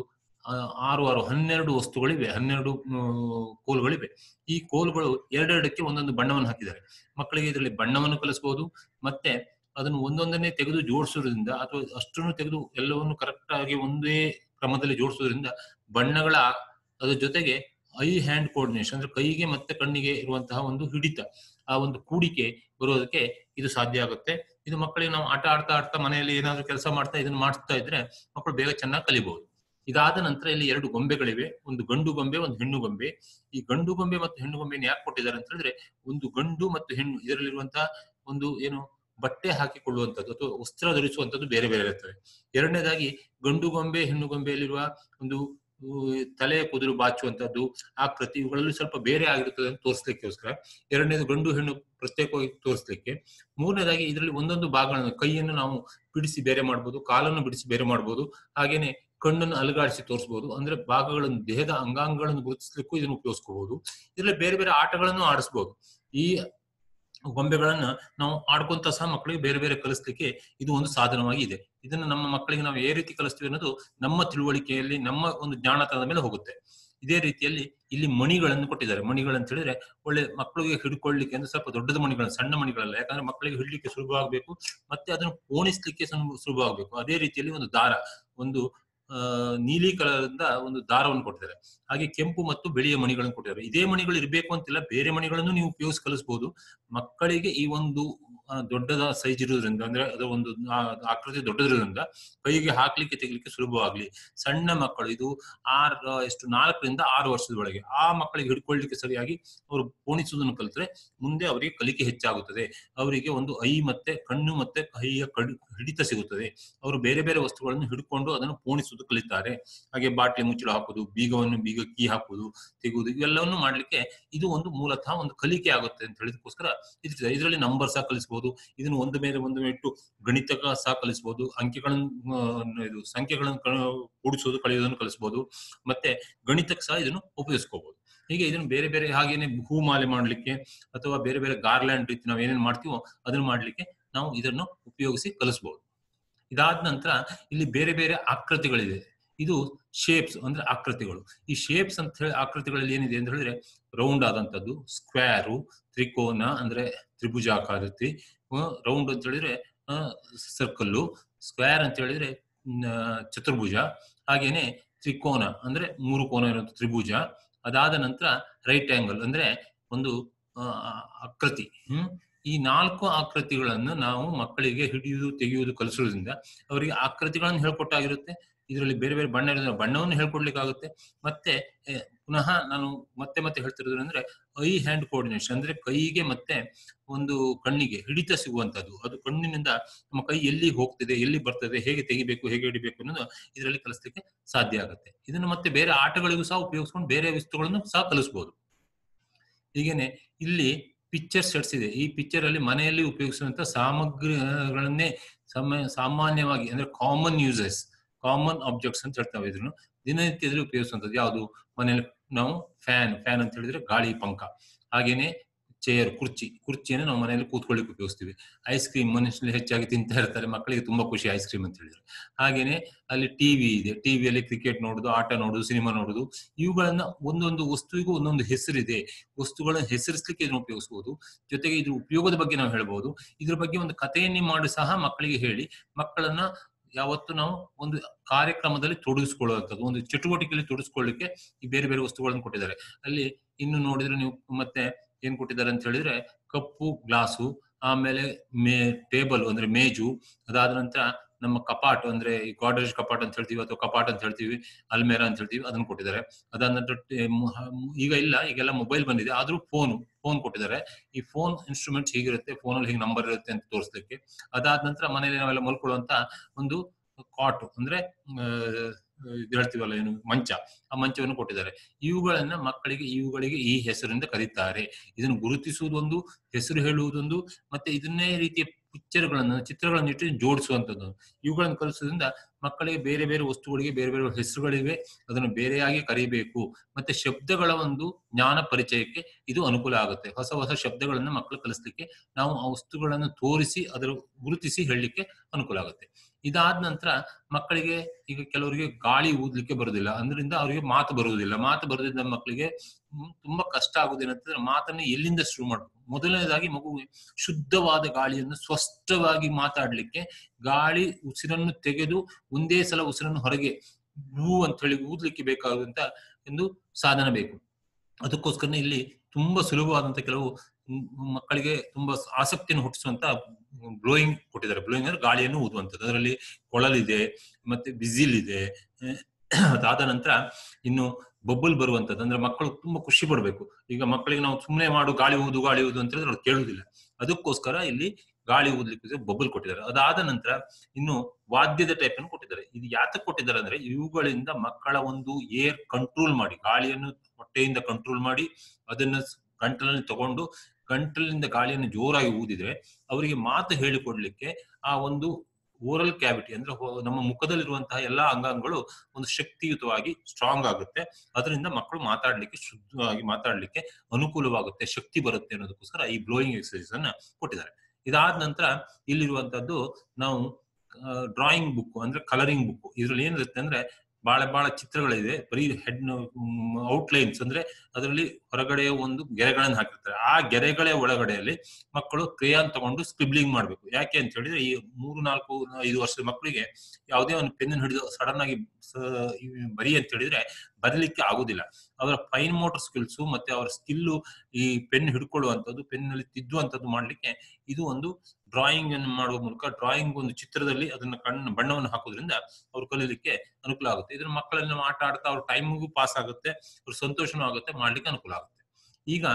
12 ವಸ್ತುಗಳಿವೆ, 12 ಕೋಲುಗಳಿವೆ. ಈ ಕೋಲುಗಳು 2ಕ್ಕೆ ಒಂದೊಂದು ಬಣ್ಣವನ್ನು ಹಾಕಿದ್ದಾರೆ. ಮಕ್ಕಳಿಗೆ ಇದರಲ್ಲಿ ಬಣ್ಣವನ್ನು ಕಲಿಸಬಹುದು, ಮತ್ತೆ ಅದನ್ನು ಒಂದೊಂದನ್ನೇ ತೆಗೆದು ಜೋಡಿಸೋದ್ರಿಂದ ಅಥವಾ ಅಷ್ಟನ್ನು ತೆಗೆದು ಎಲ್ಲವನ್ನು ಕರೆಕ್ಟ್ ಆಗಿ ಒಂದೇ ಕ್ರಮದಲ್ಲಿ ಜೋಡಿಸೋದ್ರಿಂದ ಬಣ್ಣಗಳ ಅದ್ರ ಜೊತೆಗೆ ಐ ಹ್ಯಾಂಡ್ ಕೋಆರ್ಡಿನೇಷನ್ ಅಂದ್ರೆ ಕೈಗೆ ಮತ್ತೆ ಕಣ್ಣಿಗೆ ಇರುವಂತಹ ಒಂದು ಹಿಡಿತ, ಆ ಒಂದು ಕೂಡಿಕೆ ಬರೋದಕ್ಕೆ ಇದು ಸಾಧ್ಯ ಆಗುತ್ತೆ. ಇದು ಮಕ್ಕಳಿಗೆ ನಾವು ಆಟ ಆಡ್ತಾ ಮನೆಯಲ್ಲಿ ಏನಾದ್ರು ಕೆಲಸ ಮಾಡ್ತಾ ಇದನ್ನ ಮಾಡಿಸ್ತಾ ಇದ್ರೆ ಮಕ್ಕಳು ಬೇಗ ಚೆನ್ನಾಗಿ ಕಲಿಬಹುದು. ಇದಾದ ನಂತರ ಇಲ್ಲಿ 2 ಗೊಂಬೆಗಳಿವೆ, ಒಂದು ಗಂಡು ಗೊಂಬೆ, ಒಂದು ಹೆಣ್ಣು ಗೊಂಬೆ. ಈ ಗಂಡು ಗೊಂಬೆ ಮತ್ತು ಹೆಣ್ಣು ಗೊಂಬೆಯನ್ನು ಯಾಕೆ ಕೊಟ್ಟಿದ್ದಾರೆ ಅಂತ ಹೇಳಿದ್ರೆ ಒಂದು ಗಂಡು ಮತ್ತು ಹೆಣ್ಣು ಇದರಲ್ಲಿರುವಂತಹ ಒಂದು ಏನು ಬಟ್ಟೆ ಹಾಕಿಕೊಳ್ಳುವಂಥದ್ದು ಅಥವಾ ವಸ್ತ್ರ ಧರಿಸುವಂಥದ್ದು ಬೇರೆ ಬೇರೆ ಇರ್ತವೆ. 2ನೇದಾಗಿ ಗಂಡು ಗೊಂಬೆ ಹೆಣ್ಣು ಗೊಂಬೆಯಲ್ಲಿರುವ ಒಂದು ತಲೆ ಕುದುರು ಬಾಚುವಂತದ್ದು ಆಕೃತಿ ಇವುಗಳಲ್ಲಿ ಸ್ವಲ್ಪ ಬೇರೆ ಆಗಿರುತ್ತದೆ ಅಂತ ತೋರಿಸ್ಲಿಕ್ಕೋಸ್ಕರ. ಎರಡನೇದು ಗಂಡು ಹೆಣ್ಣು ಪ್ರತ್ಯೇಕವಾಗಿ ತೋರಿಸ್ಲಿಕ್ಕೆ. ಮೂರನೇದಾಗಿ ಇದರಲ್ಲಿ ಒಂದೊಂದು ಭಾಗಗಳನ್ನು, ಕೈಯನ್ನು ನಾವು ಬಿಡಿಸಿ ಬೇರೆ ಮಾಡ್ಬೋದು, ಕಾಲನ್ನು ಬಿಡಿಸಿ ಬೇರೆ ಮಾಡ್ಬೋದು, ಹಾಗೇನೆ ಕಣ್ಣನ್ನು ಅಲುಗಾಡಿಸಿ ತೋರಿಸಬಹುದು. ಅಂದ್ರೆ ಭಾಗಗಳನ್ನು, ದೇಹದ ಅಂಗಾಂಗಗಳನ್ನು ಗುರುತಿಸ್ಲಿಕ್ಕೂ ಇದನ್ನು ಉಪಯೋಗಿಸಬಹುದು. ಇದರಲ್ಲಿ ಬೇರೆ ಬೇರೆ ಆಟಗಳನ್ನು ಆಡಿಸಬಹುದು. ಈ ಗೊಂಬೆಗಳನ್ನ ನಾವು ಆಡ್ಕೊಂತ ಸಹ ಮಕ್ಕಳಿಗೆ ಬೇರೆ ಬೇರೆ ಕಲಿಸ್ಲಿಕ್ಕೆ ಇದು ಒಂದು ಸಾಧನವಾಗಿ ಇದೆ. ಇದನ್ನು ನಮ್ಮ ಮಕ್ಕಳಿಗೆ ನಾವು ಯಾವ ರೀತಿ ಕಲಿಸ್ತೀವಿ ಅನ್ನೋದು ನಮ್ಮ ತಿಳುವಳಿಕೆಯಲ್ಲಿ, ನಮ್ಮ ಒಂದು ಜ್ಞಾನತನದ ಮೇಲೆ ಹೋಗುತ್ತೆ. ಇದೇ ರೀತಿಯಲ್ಲಿ ಇಲ್ಲಿ ಮಣಿಗಳನ್ನು ಕೊಟ್ಟಿದ್ದಾರೆ. ಮಣಿಗಳಂತ ಹೇಳಿದ್ರೆ ಒಳ್ಳೆ ಮಕ್ಕಳಿಗೆ ಹಿಡ್ಕೊಳ್ಳಿಕ್ಕೆ ಅಂದ್ರೆ ಸ್ವಲ್ಪ ದೊಡ್ಡದ ಮಣಿಗಳನ್ನು, ಸಣ್ಣ ಮಣಿಗಳಲ್ಲ. ಯಾಕಂದ್ರೆ ಮಕ್ಕಳಿಗೆ ಹಿಡ್ಲಿಕ್ಕೆ ಸುಲಭವಾಗಬೇಕು, ಮತ್ತೆ ಅದನ್ನು ಪೋಣಿಸ್ಲಿಕ್ಕೆ ಸುಲಭವಾಗಬೇಕು. ಅದೇ ರೀತಿಯಲ್ಲಿ ಒಂದು ದಾರ, ಒಂದು ನೀಲಿ ಕಲರ್ ಇಂದ ಒಂದು ದಾರವನ್ನು ಕೊಟ್ಟಿದ್ದಾರೆ. ಹಾಗೆ ಕೆಂಪು ಮತ್ತು ಬಿಳಿಯ ಮಣಿಗಳನ್ನು ಕೊಟ್ಟಿದ್ದಾರೆ. ಇದೇ ಮಣಿಗಳು ಇರಬೇಕು ಅಂತಿಲ್ಲ, ಬೇರೆ ಮಣಿಗಳನ್ನು ನೀವು ಉಪಯೋಗಿಸಿ ಕಲಿಸಬಹುದು. ಮಕ್ಕಳಿಗೆ ಈ ಒಂದು ದೊಡ್ಡದ ಸೈಜ್ ಇರೋದ್ರಿಂದ, ಅಂದ್ರೆ ಅದು ಒಂದು ಆಕೃತಿ ದೊಡ್ಡದಿರೋದ್ರಿಂದ ಕೈಗೆ ಹಾಕ್ಲಿಕ್ಕೆ ತೆಗಿಲಿಕ್ಕೆ ಸುಲಭವಾಗ್ಲಿ. ಸಣ್ಣ ಮಕ್ಕಳು, ಇದು 4 ರಿಂದ 6 ವರ್ಷದ ಒಳಗೆ ಆ ಮಕ್ಕಳಿಗೆ ಹಿಡ್ಕೊಳ್ಳಿಕ್ಕೆ ಸರಿಯಾಗಿ ಅವರು ಪೋಣಿಸುವುದನ್ನು ಕಲಿತ್ರೆ ಮುಂದೆ ಅವರಿಗೆ ಕಲಿಕೆ ಹೆಚ್ಚಾಗುತ್ತದೆ. ಅವರಿಗೆ ಒಂದು ಮತ್ತೆ ಕಣ್ಣು ಮತ್ತೆ ಕೈಯ ಹಿಡಿತ ಸಿಗುತ್ತದೆ. ಅವರು ಬೇರೆ ಬೇರೆ ವಸ್ತುಗಳನ್ನು ಹಿಡ್ಕೊಂಡು ಅದನ್ನು ಪೋಣಿಸುವುದು ಕಲಿತಾರೆ. ಹಾಗೆ ಬಾಟ್ಲಿ ಮುಚ್ಚಳ ಹಾಕುವುದು, ಬೀಗ ಕೀ ಹಾಕುವುದು, ತೆಗುವುದು, ಇವೆಲ್ಲವನ್ನು ಮಾಡ್ಲಿಕ್ಕೆ ಇದು ಒಂದು ಮೂಲತಃ ಒಂದು ಕಲಿಕೆ ಆಗುತ್ತೆ ಅಂತ ಹೇಳಿದಕ್ಕೋಸ್ಕರ ಇದರಲ್ಲಿ ನಂಬರ್ ಸಹ ಕಲಿಸಬಹುದು. ಇದನ್ನು ಒಂದು ಮೇಲೆ ಇಟ್ಟು ಗಣಿತ ಸಹ ಕಲಿಸಬಹುದು. ಸಂಖ್ಯೆಗಳನ್ನು ಕೂಡಿಸುವುದು, ಕಳೆಯುವುದನ್ನು ಕಲಿಸಬಹುದು. ಮತ್ತೆ ಗಣಿತಕ್ಕೆ ಸಹ ಇದನ್ನು ಉಪಯೋಗಿಸ್ಕೋಬಹುದು. ಹೀಗೆ ಇದನ್ನು ಬೇರೆ ಬೇರೆ, ಹಾಗೇನೆ ಹೂಮಾಲೆ ಮಾಡ್ಲಿಕ್ಕೆ ಅಥವಾ ಬೇರೆ ಬೇರೆ ಗಾರ್ಲ್ಯಾಂಡ್ ರೀತಿ ನಾವು ಏನೇನು ಮಾಡ್ತೀವೋ ಅದನ್ನು ಮಾಡ್ಲಿಕ್ಕೆ ನಾವು ಇದನ್ನು ಉಪಯೋಗಿಸಿ ಕಲಿಸಬಹುದು. ಇದಾದ ನಂತರ ಇಲ್ಲಿ ಬೇರೆ ಬೇರೆ ಆಕೃತಿಗಳಿದೆ. ಇದು ಶೇಪ್ಸ್ ಅಂದ್ರೆ ಆಕೃತಿಗಳು. ಈ ಶೇಪ್ಸ್ ಅಂತ ಹೇಳಿ ಆಕೃತಿಗಳಲ್ಲಿ ಏನಿದೆ ಅಂತ ಹೇಳಿದ್ರೆ ರೌಂಡ್ ಆದಂತದ್ದು, ಸ್ಕ್ವೇರು, ತ್ರಿಕೋನ ಅಂದ್ರೆ ತ್ರಿಭುಜಾಕಾರತಿ, ರೌಂಡ್ ಅಂತ ಹೇಳಿದ್ರೆ ಸರ್ಕಲ್ಲು, ಸ್ಕ್ವೇರ್ ಅಂತ ಹೇಳಿದ್ರೆ ಚತುರ್ಭುಜ, ಹಾಗೇನೆ ತ್ರಿಕೋನ ಅಂದ್ರೆ 3 ಕೋನ ಇರುವಂತ ತ್ರಿಭುಜ. ಅದಾದ ನಂತರ ರೈಟ್ ಆಂಗಲ್ ಅಂದ್ರೆ ಒಂದು ಆಕೃತಿ. ಈ 4 ಆಕೃತಿಗಳನ್ನು ನಾವು ಮಕ್ಕಳಿಗೆ ಹಿಡಿಯುವುದು, ತೆಗೆಯುವುದು ಕಲಿಸೋದ್ರಿಂದ ಅವರಿಗೆ ಆಕೃತಿಗಳನ್ನು ಹೇಳ್ಕೊಟ್ಟಾಗಿರುತ್ತೆ. ಇದರಲ್ಲಿ ಬೇರೆ ಬೇರೆ ಬಣ್ಣವನ್ನು ಹೇಳ್ಕೊಡ್ಲಿಕ್ಕಾಗುತ್ತೆ. ಮತ್ತೆ ಪುನಃ ನಾನು ಮತ್ತೆ ಹೇಳ್ತಿರೋದು ಅಂದ್ರೆ ಐ ಹ್ಯಾಂಡ್ ಕೋಆರ್ಡಿನೇಷನ್, ಅಂದ್ರೆ ಕೈಗೆ ಮತ್ತೆ ಒಂದು ಕಣ್ಣಿಗೆ ಹಿಡಿತ ಸಿಗುವಂತದ್ದು. ಅದು ಕಣ್ಣಿನಿಂದ ನಮ್ಮ ಕೈ ಎಲ್ಲಿ ಹೋಗ್ತಿದೆ, ಎಲ್ಲಿ ಬರ್ತದೆ, ಹೇಗೆ ತೆಗಿಬೇಕು, ಹೇಗೆ ಹಿಡಿಬೇಕು ಅನ್ನೋದು ಇದರಲ್ಲಿ ಕಲಿಸ್ಲಿಕ್ಕೆ ಸಾಧ್ಯ ಆಗುತ್ತೆ. ಇದನ್ನು ಮತ್ತೆ ಬೇರೆ ಆಟಗಳಿಗೂ ಸಹ ಉಪಯೋಗಿಸ್ಕೊಂಡು ಬೇರೆ ವಸ್ತುಗಳನ್ನು ಸಹ ಕಲಿಸಬಹುದು. ಹೀಗೇನೆ ಇಲ್ಲಿ ಪಿಕ್ಚರ್ ಸೆಟ್ಸ್ ಇದೆ. ಈ ಪಿಕ್ಚರ್ ಅಲ್ಲಿ ಮನೆಯಲ್ಲಿ ಉಪಯೋಗಿಸುವಂತ ಸಾಮಗ್ರಿಗಳನ್ನೇ ಸಾಮಾನ್ಯವಾಗಿ ಅಂದ್ರೆ ಕಾಮನ್ ಆಬ್ಜೆಕ್ಟ್ಸ್ ಅಂತ ಹೇಳ್ತೇವೆ. ಇದನ್ನು ದಿನನಿತ್ಯದಲ್ಲಿ ಉಪಯೋಗಿಸುವಂಥದ್ದು ಯಾವುದು? ಮನೆಯಲ್ಲಿ ನಾವು ಫ್ಯಾನ್ ಅಂತ ಹೇಳಿದ್ರೆ ಗಾಳಿ ಪಂಖ, ಹಾಗೇನೆ ಚೇರ್, ಕುರ್ಚಿಯನ್ನು ನಾವು ಮನೆಯಲ್ಲಿ ಕೂತ್ಕೊಳ್ಳಿಕ್ಕೆ ಉಪಯೋಗಿಸ್ತೀವಿ. ಐಸ್ ಕ್ರೀಮ್ ಮನುಷ್ಯರಲ್ಲಿ ಹೆಚ್ಚಾಗಿ ತಿಂತಾ ಇರ್ತಾರೆ, ಮಕ್ಕಳಿಗೆ ತುಂಬಾ ಖುಷಿ ಐಸ್ ಕ್ರೀಮ್ ಅಂತ ಹೇಳಿದ್ರೆ. ಹಾಗೇನೆ ಅಲ್ಲಿ ಟಿವಿ ಇದೆ, ಟಿವಿಯಲ್ಲಿ ಕ್ರಿಕೆಟ್ ನೋಡುದು, ಆಟ ನೋಡುದು, ಸಿನಿಮಾ ನೋಡುದು, ಇವುಗಳನ್ನ ಒಂದೊಂದು ವಸ್ತುವಿಗೂ ಒಂದೊಂದು ಹೆಸರಿದೆ. ವಸ್ತುಗಳನ್ನ ಹೆಸರಿಸಲಿಕ್ಕೆ ಇದನ್ನು ಉಪಯೋಗಿಸಬಹುದು. ಜೊತೆಗೆ ಇದ್ರ ಉಪಯೋಗದ ಬಗ್ಗೆ ನಾವು ಹೇಳ್ಬಹುದು. ಇದ್ರ ಬಗ್ಗೆ ಒಂದು ಕಥೆಯನ್ನೇ ಮಾಡಿ ಸಹ ಮಕ್ಕಳಿಗೆ ಹೇಳಿ ಮಕ್ಕಳನ್ನ ಯಾವತ್ತು ನಾವು ಒಂದು ಕಾರ್ಯಕ್ರಮದಲ್ಲಿ ತೊಡಗಿಸ್ಕೊಳ್ಳುವಂಥದ್ದು, ಒಂದು ಚಟುವಟಿಕೆಯಲ್ಲಿ ತೊಡಗಿಸ್ಕೊಳ್ಳಿಕ್ಕೆ ಈ ಬೇರೆ ಬೇರೆ ವಸ್ತುಗಳನ್ನು ಕೊಟ್ಟಿದ್ದಾರೆ. ಅಲ್ಲಿ ಇನ್ನು ನೋಡಿದ್ರೆ ನೀವು ಮತ್ತೆ ಏನ್ ಕೊಟ್ಟಿದ್ದಾರೆ ಅಂತ ಹೇಳಿದ್ರೆ ಕಪ್ಪು ಗ್ಲಾಸು, ಆಮೇಲೆ ಟೇಬಲ್ ಅಂದ್ರೆ ಮೇಜು, ಅದಾದ ನಂತರ ನಮ್ಮ ಕಪಾಟ್ ಅಂದ್ರೆ ಈ ಗಾಡ್ರೇಜ್ ಕಪಾಟ್ ಅಂತ ಹೇಳ್ತೀವಿ ಅಥವಾ ಕಪಾಟ್ ಅಂತ ಹೇಳ್ತೀವಿ, ಅಲ್ಮೇರಾ ಅಂತ ಹೇಳ್ತೀವಿ, ಅದನ್ನು ಕೊಟ್ಟಿದ್ದಾರೆ. ಅದಾದ ನಂತರ ಈಗೆಲ್ಲ ಮೊಬೈಲ್ ಬಂದಿದೆ, ಆದ್ರೂ ಫೋನ್ ಕೊಟ್ಟಿದ್ದಾರೆ. ಈ ಫೋನ್ ಇನ್ಸ್ಟ್ರೂಮೆಂಟ್ಸ್ ಹೀಗಿರುತ್ತೆ, ಫೋನಲ್ಲಿ ಹೀಗೆ ನಂಬರ್ ಇರುತ್ತೆ ಅಂತ ತೋರಿಸ್ಲಿಕ್ಕೆ. ಅದಾದ ನಂತರ ಮನೆಯಲ್ಲಿ ನಾವೆಲ್ಲ ಮಲ್ಕೊಳ್ಳುವಂತ ಒಂದು ಕಾಟ್ ಅಂದ್ರೆ ಇದು ಹೇಳ್ತೀವಲ್ಲ ಏನು ಮಂಚ, ಆ ಮಂಚವನ್ನು ಕೊಟ್ಟಿದ್ದಾರೆ. ಇವುಗಳಿಗೆ ಈ ಹೆಸರಿಂದ ಕರೀತಾರೆ. ಇದನ್ನು ಗುರುತಿಸುವುದೊಂದು, ಹೆಸರು ಹೇಳುವುದೊಂದು, ಮತ್ತೆ ಇದನ್ನೇ ರೀತಿಯ ಚಿತ್ರಗಳನ್ನು ಇಟ್ಟು ಜೋಡಿಸುವಂತದ್ದು. ಇವುಗಳನ್ನು ಕಲಿಸೋದ್ರಿಂದ ಮಕ್ಕಳಿಗೆ ಬೇರೆ ಬೇರೆ ವಸ್ತುಗಳಿಗೆ ಬೇರೆ ಬೇರೆ ಹೆಸರುಗಳಿವೆ, ಅದನ್ನು ಬೇರೆಯಾಗಿ ಕರೀಬೇಕು. ಮತ್ತೆ ಶಬ್ದಗಳ ಒಂದು ಜ್ಞಾನ ಪರಿಚಯಕ್ಕೆ ಇದು ಅನುಕೂಲ ಆಗುತ್ತೆ. ಹೊಸ ಹೊಸ ಶಬ್ದಗಳನ್ನು ಮಕ್ಕಳು ಕಲಿಸ್ಲಿಕ್ಕೆ ನಾವು ಆ ವಸ್ತುಗಳನ್ನು ತೋರಿಸಿ ಅದರ ಗುರುತಿಸಿ ಹೇಳಲಿಕ್ಕೆ ಅನುಕೂಲ ಆಗುತ್ತೆ. ಇದಾದ ನಂತರ ಮಕ್ಕಳಿಗೆ ಈಗ ಕೆಲವರಿಗೆ ಗಾಳಿ ಊದ್ಲಿಕ್ಕೆ ಬರುದಿಲ್ಲ, ಅದರಿಂದ ಅವರಿಗೆ ಮಾತು ಬರುವುದಿಲ್ಲ. ಮಕ್ಕಳಿಗೆ ತುಂಬಾ ಕಷ್ಟ ಆಗುದೇನಂತಂದ್ರೆ ಮಾತನ್ನು ಎಲ್ಲಿಂದ ಶುರು ಮಾಡ್ಬೇಕು. ಮೊದಲನೇದಾಗಿ ಮಗು ಶುದ್ಧವಾದ ಗಾಳಿಯನ್ನು ಸ್ಪಷ್ಟವಾಗಿ ಮಾತಾಡ್ಲಿಕ್ಕೆ ಗಾಳಿ ಉಸಿರನ್ನು ತೆಗೆದು ಒಂದೇ ಸಲ ಉಸಿರನ್ನು ಹೊರಗೆ ಅಂತ ಹೇಳಿ ಊದ್ಲಿಕ್ಕೆ ಬೇಕಾದಂತ ಒಂದು ಸಾಧನ ಬೇಕು. ಅದಕ್ಕೋಸ್ಕರ ಇಲ್ಲಿ ತುಂಬಾ ಸುಲಭವಾದಂತ ಕೆಲವು ಮಕ್ಕಳಿಗೆ ತುಂಬಾ ಆಸಕ್ತಿಯನ್ನು ಹುಟ್ಟಿಸುವಂತ ಬ್ಲೋಯಿಂಗ್ ಕೊಟ್ಟಿದ್ದಾರೆ. ಬ್ಲೋಯಿಂಗ್ ಅಂದ್ರೆ ಗಾಳಿಯನ್ನು ಊದುವಂಥದ್ದು. ಅದರಲ್ಲಿ ಕೊಳಲಿದೆ, ಮತ್ತೆ ಬಿಸಿಲ್ ಇದೆ. ಅದಾದ ನಂತರ ಇನ್ನು ಬಬ್ಬಲ್ ಬರುವಂತದ್ದು, ಅಂದ್ರೆ ಮಕ್ಕಳು ತುಂಬಾ ಖುಷಿ ಪಡ್ಬೇಕು. ಈಗ ಮಕ್ಕಳಿಗೆ ನಾವು ಸುಮ್ಮನೆ ಗಾಳಿ ಊದು ಅಂತ ಹೇಳಿದ್ರೆ ಅವ್ರು ಕೇಳುವುದಿಲ್ಲ. ಅದಕ್ಕೋಸ್ಕರ ಇಲ್ಲಿ ಗಾಳಿ ಊದ್ಲಿಕ್ಕೆ ಬಬಲ್ ಕೊಟ್ಟಿದ್ದಾರೆ. ಅದಾದ ನಂತರ ಇನ್ನು ವಾದ್ಯದ ಟೈಪ್ ಅನ್ನು ಕೊಟ್ಟಿದ್ದಾರೆ. ಇದು ಯಾತಕ್ಕೆ ಕೊಟ್ಟಿದ್ದಾರೆ ಅಂದ್ರೆ ಇವುಗಳಿಂದ ಮಕ್ಕಳ ಒಂದು ಏರ್ ಕಂಟ್ರೋಲ್ ಮಾಡಿ, ಗಾಳಿಯನ್ನು ಹೊಟ್ಟೆಯಿಂದ ಕಂಟ್ರೋಲ್ ಮಾಡಿ ಅದನ್ನ ಗಂಟಲಲ್ಲಿ ತಗೊಂಡು ಗಂಟಲಿನಿಂದ ಗಾಳಿಯನ್ನು ಜೋರಾಗಿ ಊದಿದ್ರೆ ಅವರಿಗೆ ಮಾತು ಹೇಳಿಕೊಡ್ಲಿಕ್ಕೆ ಆ ಒಂದು ಓರಲ್ ಕ್ಯಾವಿಟಿ ಅಂದ್ರೆ ನಮ್ಮ ಮುಖದಲ್ಲಿರುವಂತಹ ಎಲ್ಲಾ ಅಂಗಾಂಗಗಳು ಒಂದು ಶಕ್ತಿಯುತವಾಗಿ ಸ್ಟ್ರಾಂಗ್ ಆಗುತ್ತೆ. ಅದರಿಂದ ಮಕ್ಕಳು ಮಾತಾಡ್ಲಿಕ್ಕೆ, ಶುದ್ಧವಾಗಿ ಮಾತಾಡ್ಲಿಕ್ಕೆ ಅನುಕೂಲವಾಗುತ್ತೆ, ಶಕ್ತಿ ಬರುತ್ತೆ ಅನ್ನೋದಕ್ಕೋಸ್ಕರ ಈ ಬ್ಲೋಯಿಂಗ್ ಎಕ್ಸರ್ಸೈಸ್ ಅನ್ನ ಕೊಟ್ಟಿದ್ದಾರೆ. ಇದಾದ ನಂತರ ಇಲ್ಲಿರುವಂತದ್ದು ನಾವು ಡ್ರಾಯಿಂಗ್ ಬುಕ್ ಅಂದ್ರೆ ಕಲರಿಂಗ್ ಬುಕ್. ಇದ್ರಲ್ಲಿ ಏನಿರುತ್ತೆ ಅಂದ್ರೆ ಬಹಳ ಚಿತ್ರಗಳಿದೆ. ಬರೀ ಹೆಡ್ ಔಟ್ಲೈನ್ಸ್ ಅಂದ್ರೆ ಅದರಲ್ಲಿ ಹೊರಗಡೆ ಒಂದು ಗೆರೆಗಳನ್ನು ಹಾಕಿರ್ತಾರೆ. ಆ ಗೆರೆಗಳ ಒಳಗಡೆಯಲ್ಲಿ ಮಕ್ಕಳು ಕ್ರೇಯಾನ್ ತಗೊಂಡು ಸ್ಕ್ರಿಬ್ಲಿಂಗ್ ಮಾಡ್ಬೇಕು. ಯಾಕೆ ಅಂತ ಹೇಳಿದ್ರೆ ಈ 3-4-5 ವರ್ಷದ ಮಕ್ಕಳಿಗೆ ಯಾವುದೇ ಒಂದು ಪೆನ್ ಹಿಡಿದು ಸಡನ್ ಆಗಿ ಬರಿ ಅಂತ ಹೇಳಿದ್ರೆ ಬರಲಿಕ್ಕೆ ಆಗುದಿಲ್ಲ. ಅವರ ಫೈನ್ ಮೋಟರ್ ಸ್ಕಿಲ್ಸ್ ಮತ್ತೆ ಅವರ ಸ್ಕಿಲ್ಲು ಈ ಪೆನ್ ಹಿಡ್ಕೊಳ್ಳುವಂಥದ್ದು, ಪೆನ್ ನಲ್ಲಿ ತಿದ್ದುವಂಥದ್ದು ಮಾಡ್ಲಿಕ್ಕೆ ಇದು ಒಂದು ಡ್ರಾಯಿಂಗ್ ಅನ್ನು ಮಾಡುವ ಮೂಲಕ, ಡ್ರಾಯಿಂಗ್ ಒಂದು ಚಿತ್ರದಲ್ಲಿ ಅದನ್ನ ಬಣ್ಣವನ್ನು ಹಾಕೋದ್ರಿಂದ ಅವ್ರು ಕಲೀಲಿಕ್ಕೆ ಅನುಕೂಲ ಆಗುತ್ತೆ. ಇದನ್ನ ಮಕ್ಕಳನ್ನ ಆಟ ಆಡ್ತಾ ಅವ್ರ ಟೈಮಿಗೂ ಪಾಸ್ ಆಗುತ್ತೆ, ಅವ್ರ ಸಂತೋಷನೂ ಆಗುತ್ತೆ, ಮಾಡ್ಲಿಕ್ಕೆ ಅನುಕೂಲ ಆಗುತ್ತೆ. ಈಗ